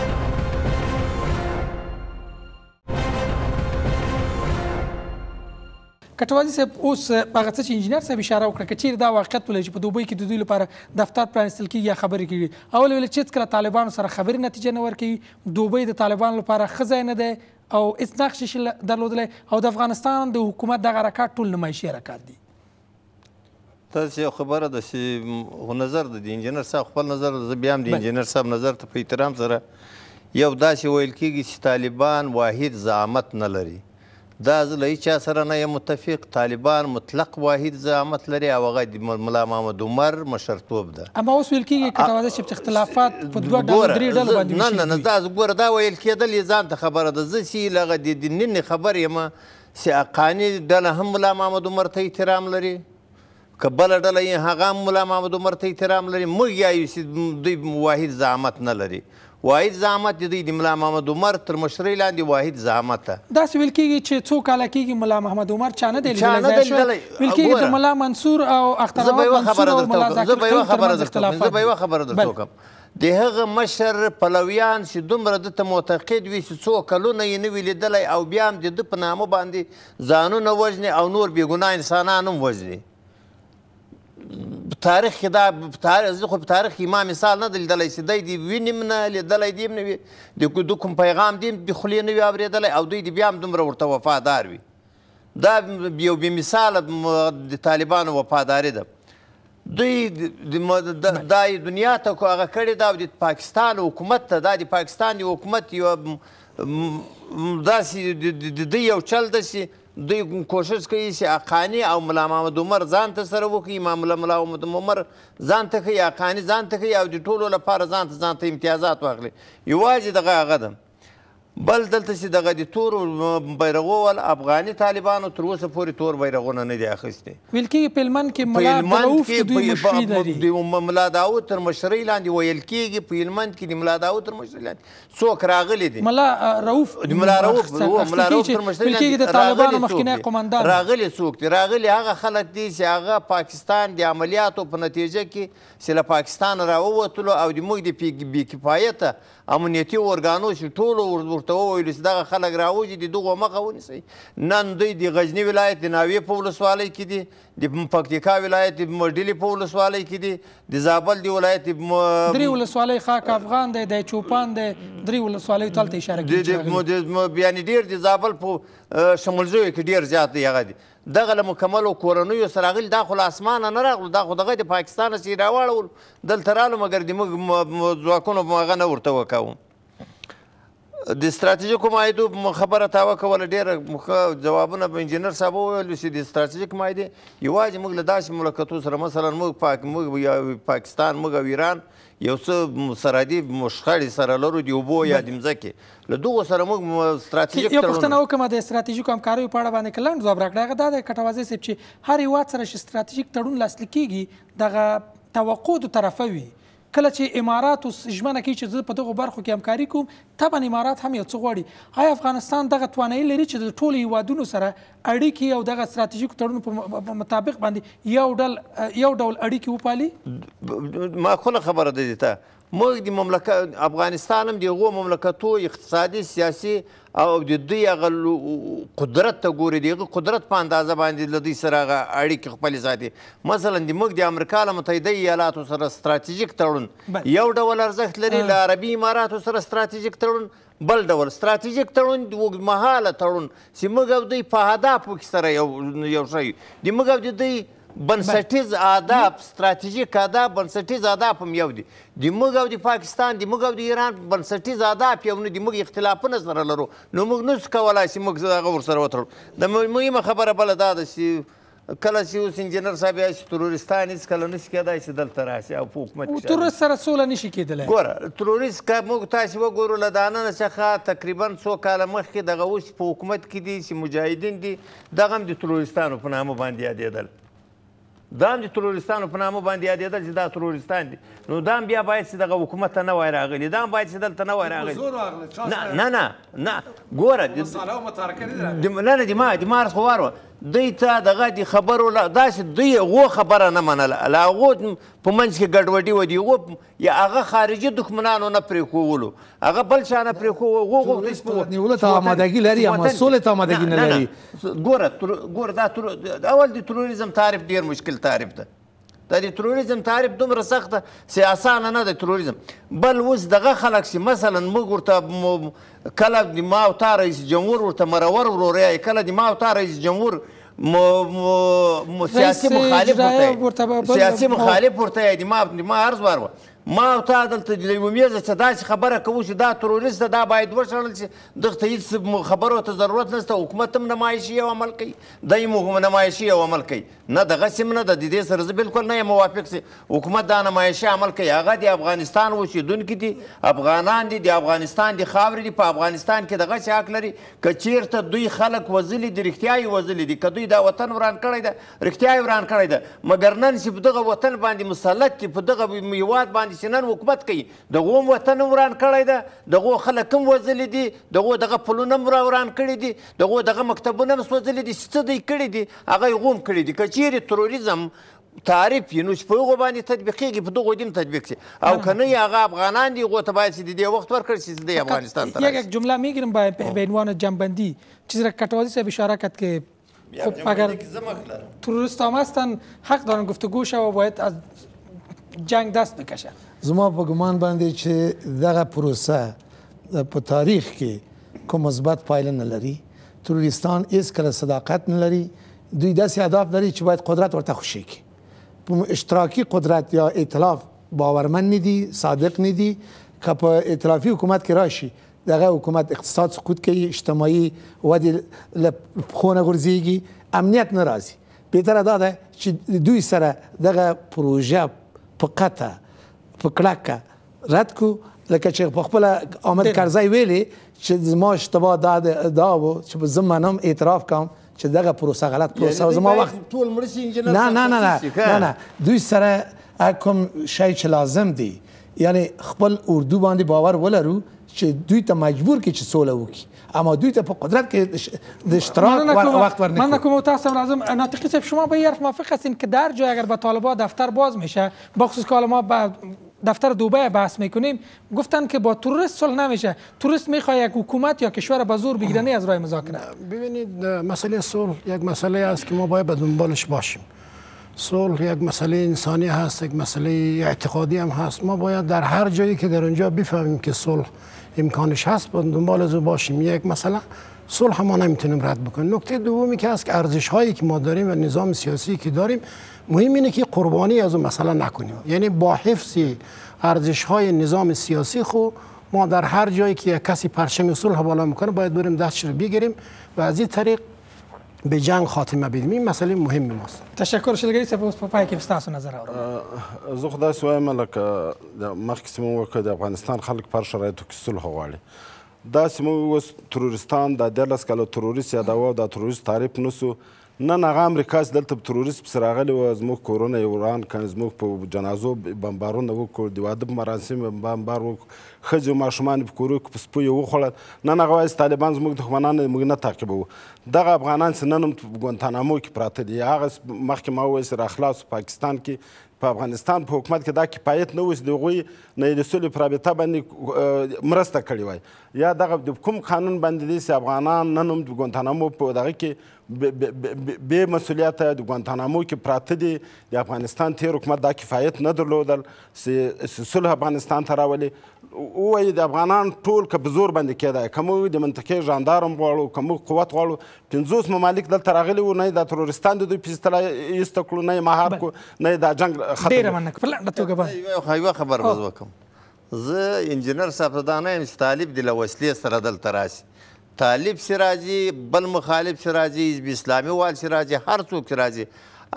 کټوازي صاحب اوس هغه څه چې انجینر صاحب اشاره وکړه که چیرې دا واقعیت ولري چې په دوبۍ کې د دوی لپاره دفتر پرانیستل کېږي یا خبرې کېږي، اول ویل چې هېڅکله طالبانو سره خبرې نتیجه نه ورکوي، دوبۍ د طالبانو لپاره ښه ځای نه دی او هېڅ نقش یې درلودلی، او د افغانستان د حکومت دغه حرکات ټول نمایشي حرکات دي. تاسو یو خبره ده چې نظر د انجینر صاحب خپل نظر، زه بیا هم د انجینر صاحب نظر ته په احترام سره یو داسې ویل کېږي چې طالبان واحد زعامت نه لري. دا زه له هیچا سره نه یم متفق. طالبان مطلق واحد زعامت لري او هغه د ملا محمد عمر مشرتوب ده. اما اوس ویل کېږي کټوازي صاحب چې اختلافات په دوه ډول درې ډلو باندې ویشل نه نه نه دا ګوره دا ویل کېدل یې ځان ته خبره ده. زه چې لغه د نن خبر یم چې حقاني ډله هم ملا محمد عمر ته احترام لري، که بله ډله یې هغه هم ملا محمد عمر ته احترام لري. موږ یایو چې دوی واحد زعامت نه لري. واحد زعامت د دوی د ملا محمد عمر تر مشرۍ لاندې واحد زعامت ده. داسې ویل کېږي چې څو کاله کېږي ملا محمد عمر چا نه دی لیدلی، ځای شوی ویل کېږي د ملا منصور او اخترآباد منصور او ملا ذاکر قیوم ترمنځ اختلافات دي. زه به یوه خبره درته وکړم. د هغه مشر پلویان چې دومره ده ته معتقد وي چې څو کلونه یې نه وي لیدلی او بیا هم د ده په نامه باندې ځانونه وژني او نور بېګناه انسانان هم وژني. تاریخ کې دا زه خو په تاریخ کې ما مثال نه دی لیدلی چې دی د وینې نه لیدلی دی هم نه وي، د کوم پیغام دی د خولې نه وي اورېدلی او دوی د بیا هم دومره ورته وفادار وي. دا یو بې مثاله د طالبانو وفاداري ده. دوی دا دنیا ته هغه کړې ده او د پاکستان حکومت ته دا د پاکستان د حکومت یوه داسې د دوی یو چل ده چې دوی کوشش کوي چې حقاني او ملا محمد عمر ځان ته سره وکړي، امام الله ملا محمد عمر ځان ته کوي، حقاني ځان ته کوي او د ټولو لپاره ځان ته ځان ته امتیازات واخلي. یوازې دغه هغه ده. بل دلته چې دغه د تورو بیرغو ول افغاني طالبانو تر اوسه پورې تور بیرغونه نه دي اخیستي. ویل کېږي په هلمند کې ملا داود د دوی مشري لري. د ملا داود تر مشرۍ لاندې ویل کېږي په هلمند کې د ملا داود تر مشرۍ لاندې څوک راغلي دي. ملا رؤوف د ملا رؤوف ملا رؤوف تر مشرۍ لاندې طالبانو مخکینی قماندان راغلي څوک دي؟ راغلي هغه خلک دي چې هغه پاکستان د عملیاتو په نتیجه کې چې له پاکستان راووتلو او د موږ د بې کفایته امنیتي ارګانو چې ټولو ورته وویلو چې دغه خلک راوځي د دغو مخه ونیسئ. نن دوی د غزني ولایت د ناوې په ولسوالۍ کې دي، د پکتیکا ولایت د مډلي په ولسوالۍ کې دي، د زابل د ولایت درې ولسوالۍ خاک افغان دی، د چوپان دی، درې ولسوالۍ ته هلته اشاره کېږي. یعنې ډېر د زابل په شمولزیو کې ډېر زیات دی هغه دي. دغه له مکملو کورنیو سره راغلي، دا خو له اسمانه نه راغلو، دا خو دغه د پاکستانه چې یې راواړولو دلته رالو، مګر د موږ ځواکونو هغه نه ورته وکوو. د ستراتیژیکو معاهدو خبره تا وکوله، ډېره ځوابونه به انجینر صاحب وویل چې د ستراتیژیک معاهدې یوازې موږ له داسې مملکتو سره مثلا موږ یا پاکستان موږ او ایران یو څه سرحدي شخړې سره لرو د اوبو یا د مځکې، له دغو سره موږ ستراتیژیک یو پوښتنه وکړم د ستراتیژیکو همکاریو په اړه باندې که لنډ ځواب راکړه. هغه دا دی کټوازی صاحب چې هر هېواد سره چې ستراتیژیک تړون لاسلیک کېږي دغه توقع دو طرفه وي. کله چې امارات اوس ژمنه کوي چې زه په دغو برخو کې همکاري کوم، طبعا امارات هم یو څه غواړي. آیا افغانستان دغه توانایي لري چې د ټولو هېوادونو سره اړیکې او دغه ستراتیژیکو تړونو په مطابق باندې یو ډول یو ډول اړیکې وپالي؟ معقوله خبره ده دې ته. موږ د مملکت افغانستان هم د هغو مملکتو اقتصادي سیاسي او د دوی هغه قدرت ته ګوري، د هغه قدرت په اندازه باندې له دوی سره هغه اړیکې خپلې ساتي. مثلا د موږ د امریکا له متحده ایالاتو سره ستراتیژیک تړون یو ډول ارزښت لري، له عربي اماراتو سره ستراتیژیک تړون بل ډول. ستراتیژیک تړون د اوږدمهاله تړون چې موږ او دوی په اهدافو کې سره یو یو شی د موږ او د دوی بنسټیز آداب، ستراتیژیک آداب، بنسټیز آداب هم یو دي. د موږ او د پاکستان، د موږ او د ایران بنسټیز آداب یو نه دي. موږ اختلافونه سره لرو، نو موږ نشو کولی چې موږ هغه ورسره وتړو. د مهمه خبره بله دا ده چې کله چې اوس انجینر صاحب یایي چې تروریستان هېڅکله نشي کېدای چې دلته راشي او په حکومت کې تروریست سره سوله نشي کېدلی. ګوره تروریست که موږ تاسې وګورو له دا ننه څخه تقریبا څو کاله مخکې دغه اوس په حکومت کې دي چې مجاهدین دي، دغه هم د تروریستانو په نامه باندې یادېدل. دا هم د تروریستانو په نامه باندې یادېدل چې دا تروریستان دي، نو دا هم بیا باید چې دغه حکومت ته نه وای راغلي، دا هم باید چې دلته نه وای راغلي. نه نه نه نه ګوره نه نه د ما د مارس خو وار دوی ته دغه د خبرو داسې دوی هغو خبره نه منله، له هغو په منځ کې ګډوډي وه، د هغو یا هغه خارجي دښمنانو نه پرېښولو، هغه بل چا نه پرېښو. هغو نیولو ته آمادګي لري اما سولې ته آمادګي نه لري. ګوره ګوره دا اول د تروریزم تعریف ډېر مشکل تعریف ده. دا د تروریزم تعریف دومره سخته چې اسانه نه ده تروریزم. بل اوس دغه خلک چې مثلا موږ ورته کله د ما او تا رئیس جمهور ورته مرور ورور یایي، کله د ما او تا رئیس جمهور سیاسي مخالف ورته سیاسي مخالف ورته یایي. د ما عرض وار وه ما او تا دلته د یوه میزه چې داسې خبره کوو چې دا تروریست ده، دا باید وشړل شي، دغه ته هېڅ خبرو ته ضرورت نشته. حکومت هم نمایشي او عمل کوي، دی هم نمایشي او عمل کوي. نه دغسې هم نه ده، د دې سره زه بلکل نه یم موافق چې حکومت دا نمایشي عمل کوي. هغه د افغانستان اوسېدونکي دي، افغانان دي، د افغانستان د خاورې دي، په افغانستان کې دغسې حق لري. که چېرته دوی خلک وژلي دي رښتیا یې وژلي دي، که دوی دا وطن وران کړی ده رښتیا یې وران کړی ده، مګر نن چې په دغه وطن باندې مسلط دي، په دغه هېواد باندې چې نن حکومت کوي، دغو هم وطن هم وران کړی ده، دغو خلک هم وژلي دي، دغو دغه پلونه هم وران کړي دي، دغو دغه مکتبونه هم سوځلي دي. څه دوی کړي دي هغه یې هم کړي دي. که چیرې تروریزم تعریف یې نو چې په هغو باندې تطبیقېږي په دغو دې هم تطبیق شي، او که نه یې هغه افغانان دي هغو ته باید چې د دې وخت ورکړي چې دی افغانستان ته یک جمله میگیرم به عنوان جنبندی چیزی را کٹوازی صاحب اشاره کرد که خب اگر تروریست هم هستن حق دارن گفتگو شود و باید از جنگ دست بکشن. زما په ګمان باندې چې دغه پروسه په تاریخ کې کوم مثبت پایله نه لري. تروریستان هېڅکله صداقت نه لري، دوی داسې اهداف لري چې باید قدرت ورته خوشي کړي. په اشتراکي قدرت یا ائتلاف باورمند نه دي، صادق نه دي. که په ائتلافي حکومت کې راشي دغه حکومت اقتصاد سقوط کوي، اجتماعي ودې له پښو نه غورځېږي، امنیت نه راځي. بهتره دا ده چې دوی سره دغه پروژه په قطع په کلکه رد کو، لکه چې په خپله حامد کرزی ویلي چې زما اشتباه دا و چې زه منم اعتراف کوم چې دغه پروسه غلط پروسه و زما وخت نه نه نه نه نه دوی سره کوم شی چې لازم دی، یعنی خپل اردو باندې باور ولرو چې دوی ته مجبور کړي چې سوله وکړي، اما دوی ته په قدرت کې د اشتراک وقت ورنکو. من نکوم متاسم لازم ناطقی صاحب شما به این حرف موافق هستین که در جای اگر به طالبان دفتر باز میشه بخصوص که ما دفتر دوبای بحث میکنیم گفتن که با تروریست صلح نمیشه، تروریست میخواد یک حکومت یا کشور به زور بگیرنی از راه مذاکره. ببینید مسئله صلح یک مسئله است که ما باید به دنبالش باشیم. صلح یک مسئله انسانی هست، یک مسئله اعتقادی هم هست. ما باید در هر جایی که در اونجا بفهمیم که صلح امکانش هست با دنبال از باشیم. یک مثلا صلح ما نمیتونیم رد بکنیم. نکته دومی که هست که ارزش هایی که ما داریم و نظام سیاسی که داریم مهم اینه که قربانی از اون مثلا نکنیم. یعنی با حفظ ارزش های نظام سیاسی خو ما در هر جایی که کسی پرچم صلح بالا میکنه باید بریم دستش رو بگیریم و از این طریق به جنگ خاتمه بدیم. این مسئله مهمی ماست. تشکر شلګری صاحب. اوس په پای کې ستاسو نظر اورم. زه خو داسې وایم لکه مخکې چې مو وکړه د افغانستان خلک په هر شرایطو کې صلح غواړي. داسې مو اوس تروریستان دا دیارلس کاله تروریست یادوه او دا تروریست تعریف نه سو. نن هغه امریکا چې دلته په تروریست پسې راغلي وه زموږ کورونه یې وران کړل، زموږ په جنازو بمبارونه وکړو، د واده په مراسم یې بمبار وکړو، ښځې او ماشومان یې په کورو کې په سپو یې وخوړل. نن هغه وایي چې طالبان زموږ دښمنان دي، موږ نه تعقیبوو. دغه افغانان چې نن هم په ګوانتانامو کې پراته دي، هغه مخکې ما وویل چې راخلاص پاکستان کې په افغانستان په حکومت کې دا کفایت نه و چې د هغوی نه یې د سولې په رابطه باندې مرسته کړې وای، یا دغه د کوم قانون باندې دی چې افغانان نن هم د ګوانتانامو په دغه کې بې مسؤلیته د ګوانتانامو کې پراته دي. د افغانستان تیر حکومت دا کفایت نه درلودل چې صلح افغانستان ته راولي. ووایي د افغانان ټول که په زور باندې کېده، که موږ د منطقې ژاندارم غواړو، که موږ قوت غواړو، پنځوس ممالک دلته راغلي وو، نه یې دا تروریستان د دوی پیستله ایسته کړو، نه یې مهار کړو، نه یې دا جنګ ختم. ډېره مننه. په لنډه توګه به یوه خبر به زه وکړم. زه انجینر صاحب ته دا نه یم چې طالب دې له وسلې سره دلته راشي. طالب چې راځي، بل مخالف چې راځي، حزب اسلامي وال چې راځي، هر څوک چې راځي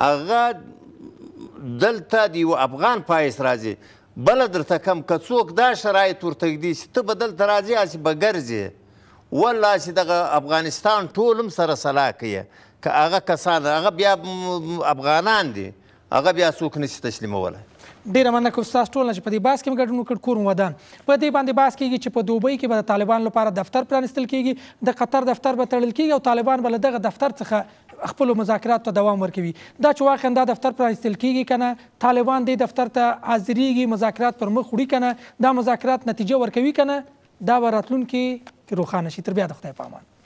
هغه دلته د یو افغان پایس راځي. بله درته کم که څوک دا شرایط ورته ږدي چې ته به دلته راځې هسې به ګرځې، والله چې دغه افغانستان ټول هم سره سلا کوي. که هغه کسان هغه بیا افغانان دي، هغه بیا څوک نشي تسلیمولی. ډېره مننه کوم ستاسو ټول نه چې په دې بحث کې مو ګډون وکړ. کور ودان په دې باندې بحث کېږي چې په دوبۍ کې به د طالبانو لپاره دفتر پرانیستل کېږي، د قطر دفتر به تړل کېږي او طالبان به له دغه دفتر څخه خپلو مذاکراتو ته دوام ورکوي. دا چې واقعا دا دفتر پرانیستل کېږي که نه، طالبان دې دفتر ته حاضرېږي، مذاکرات پر مخ وړي که نه، دا مذاکرات نتیجه ورکوي که نه، دا به راتلونکي کې روښانه شي. تر بیا د خدای په امان.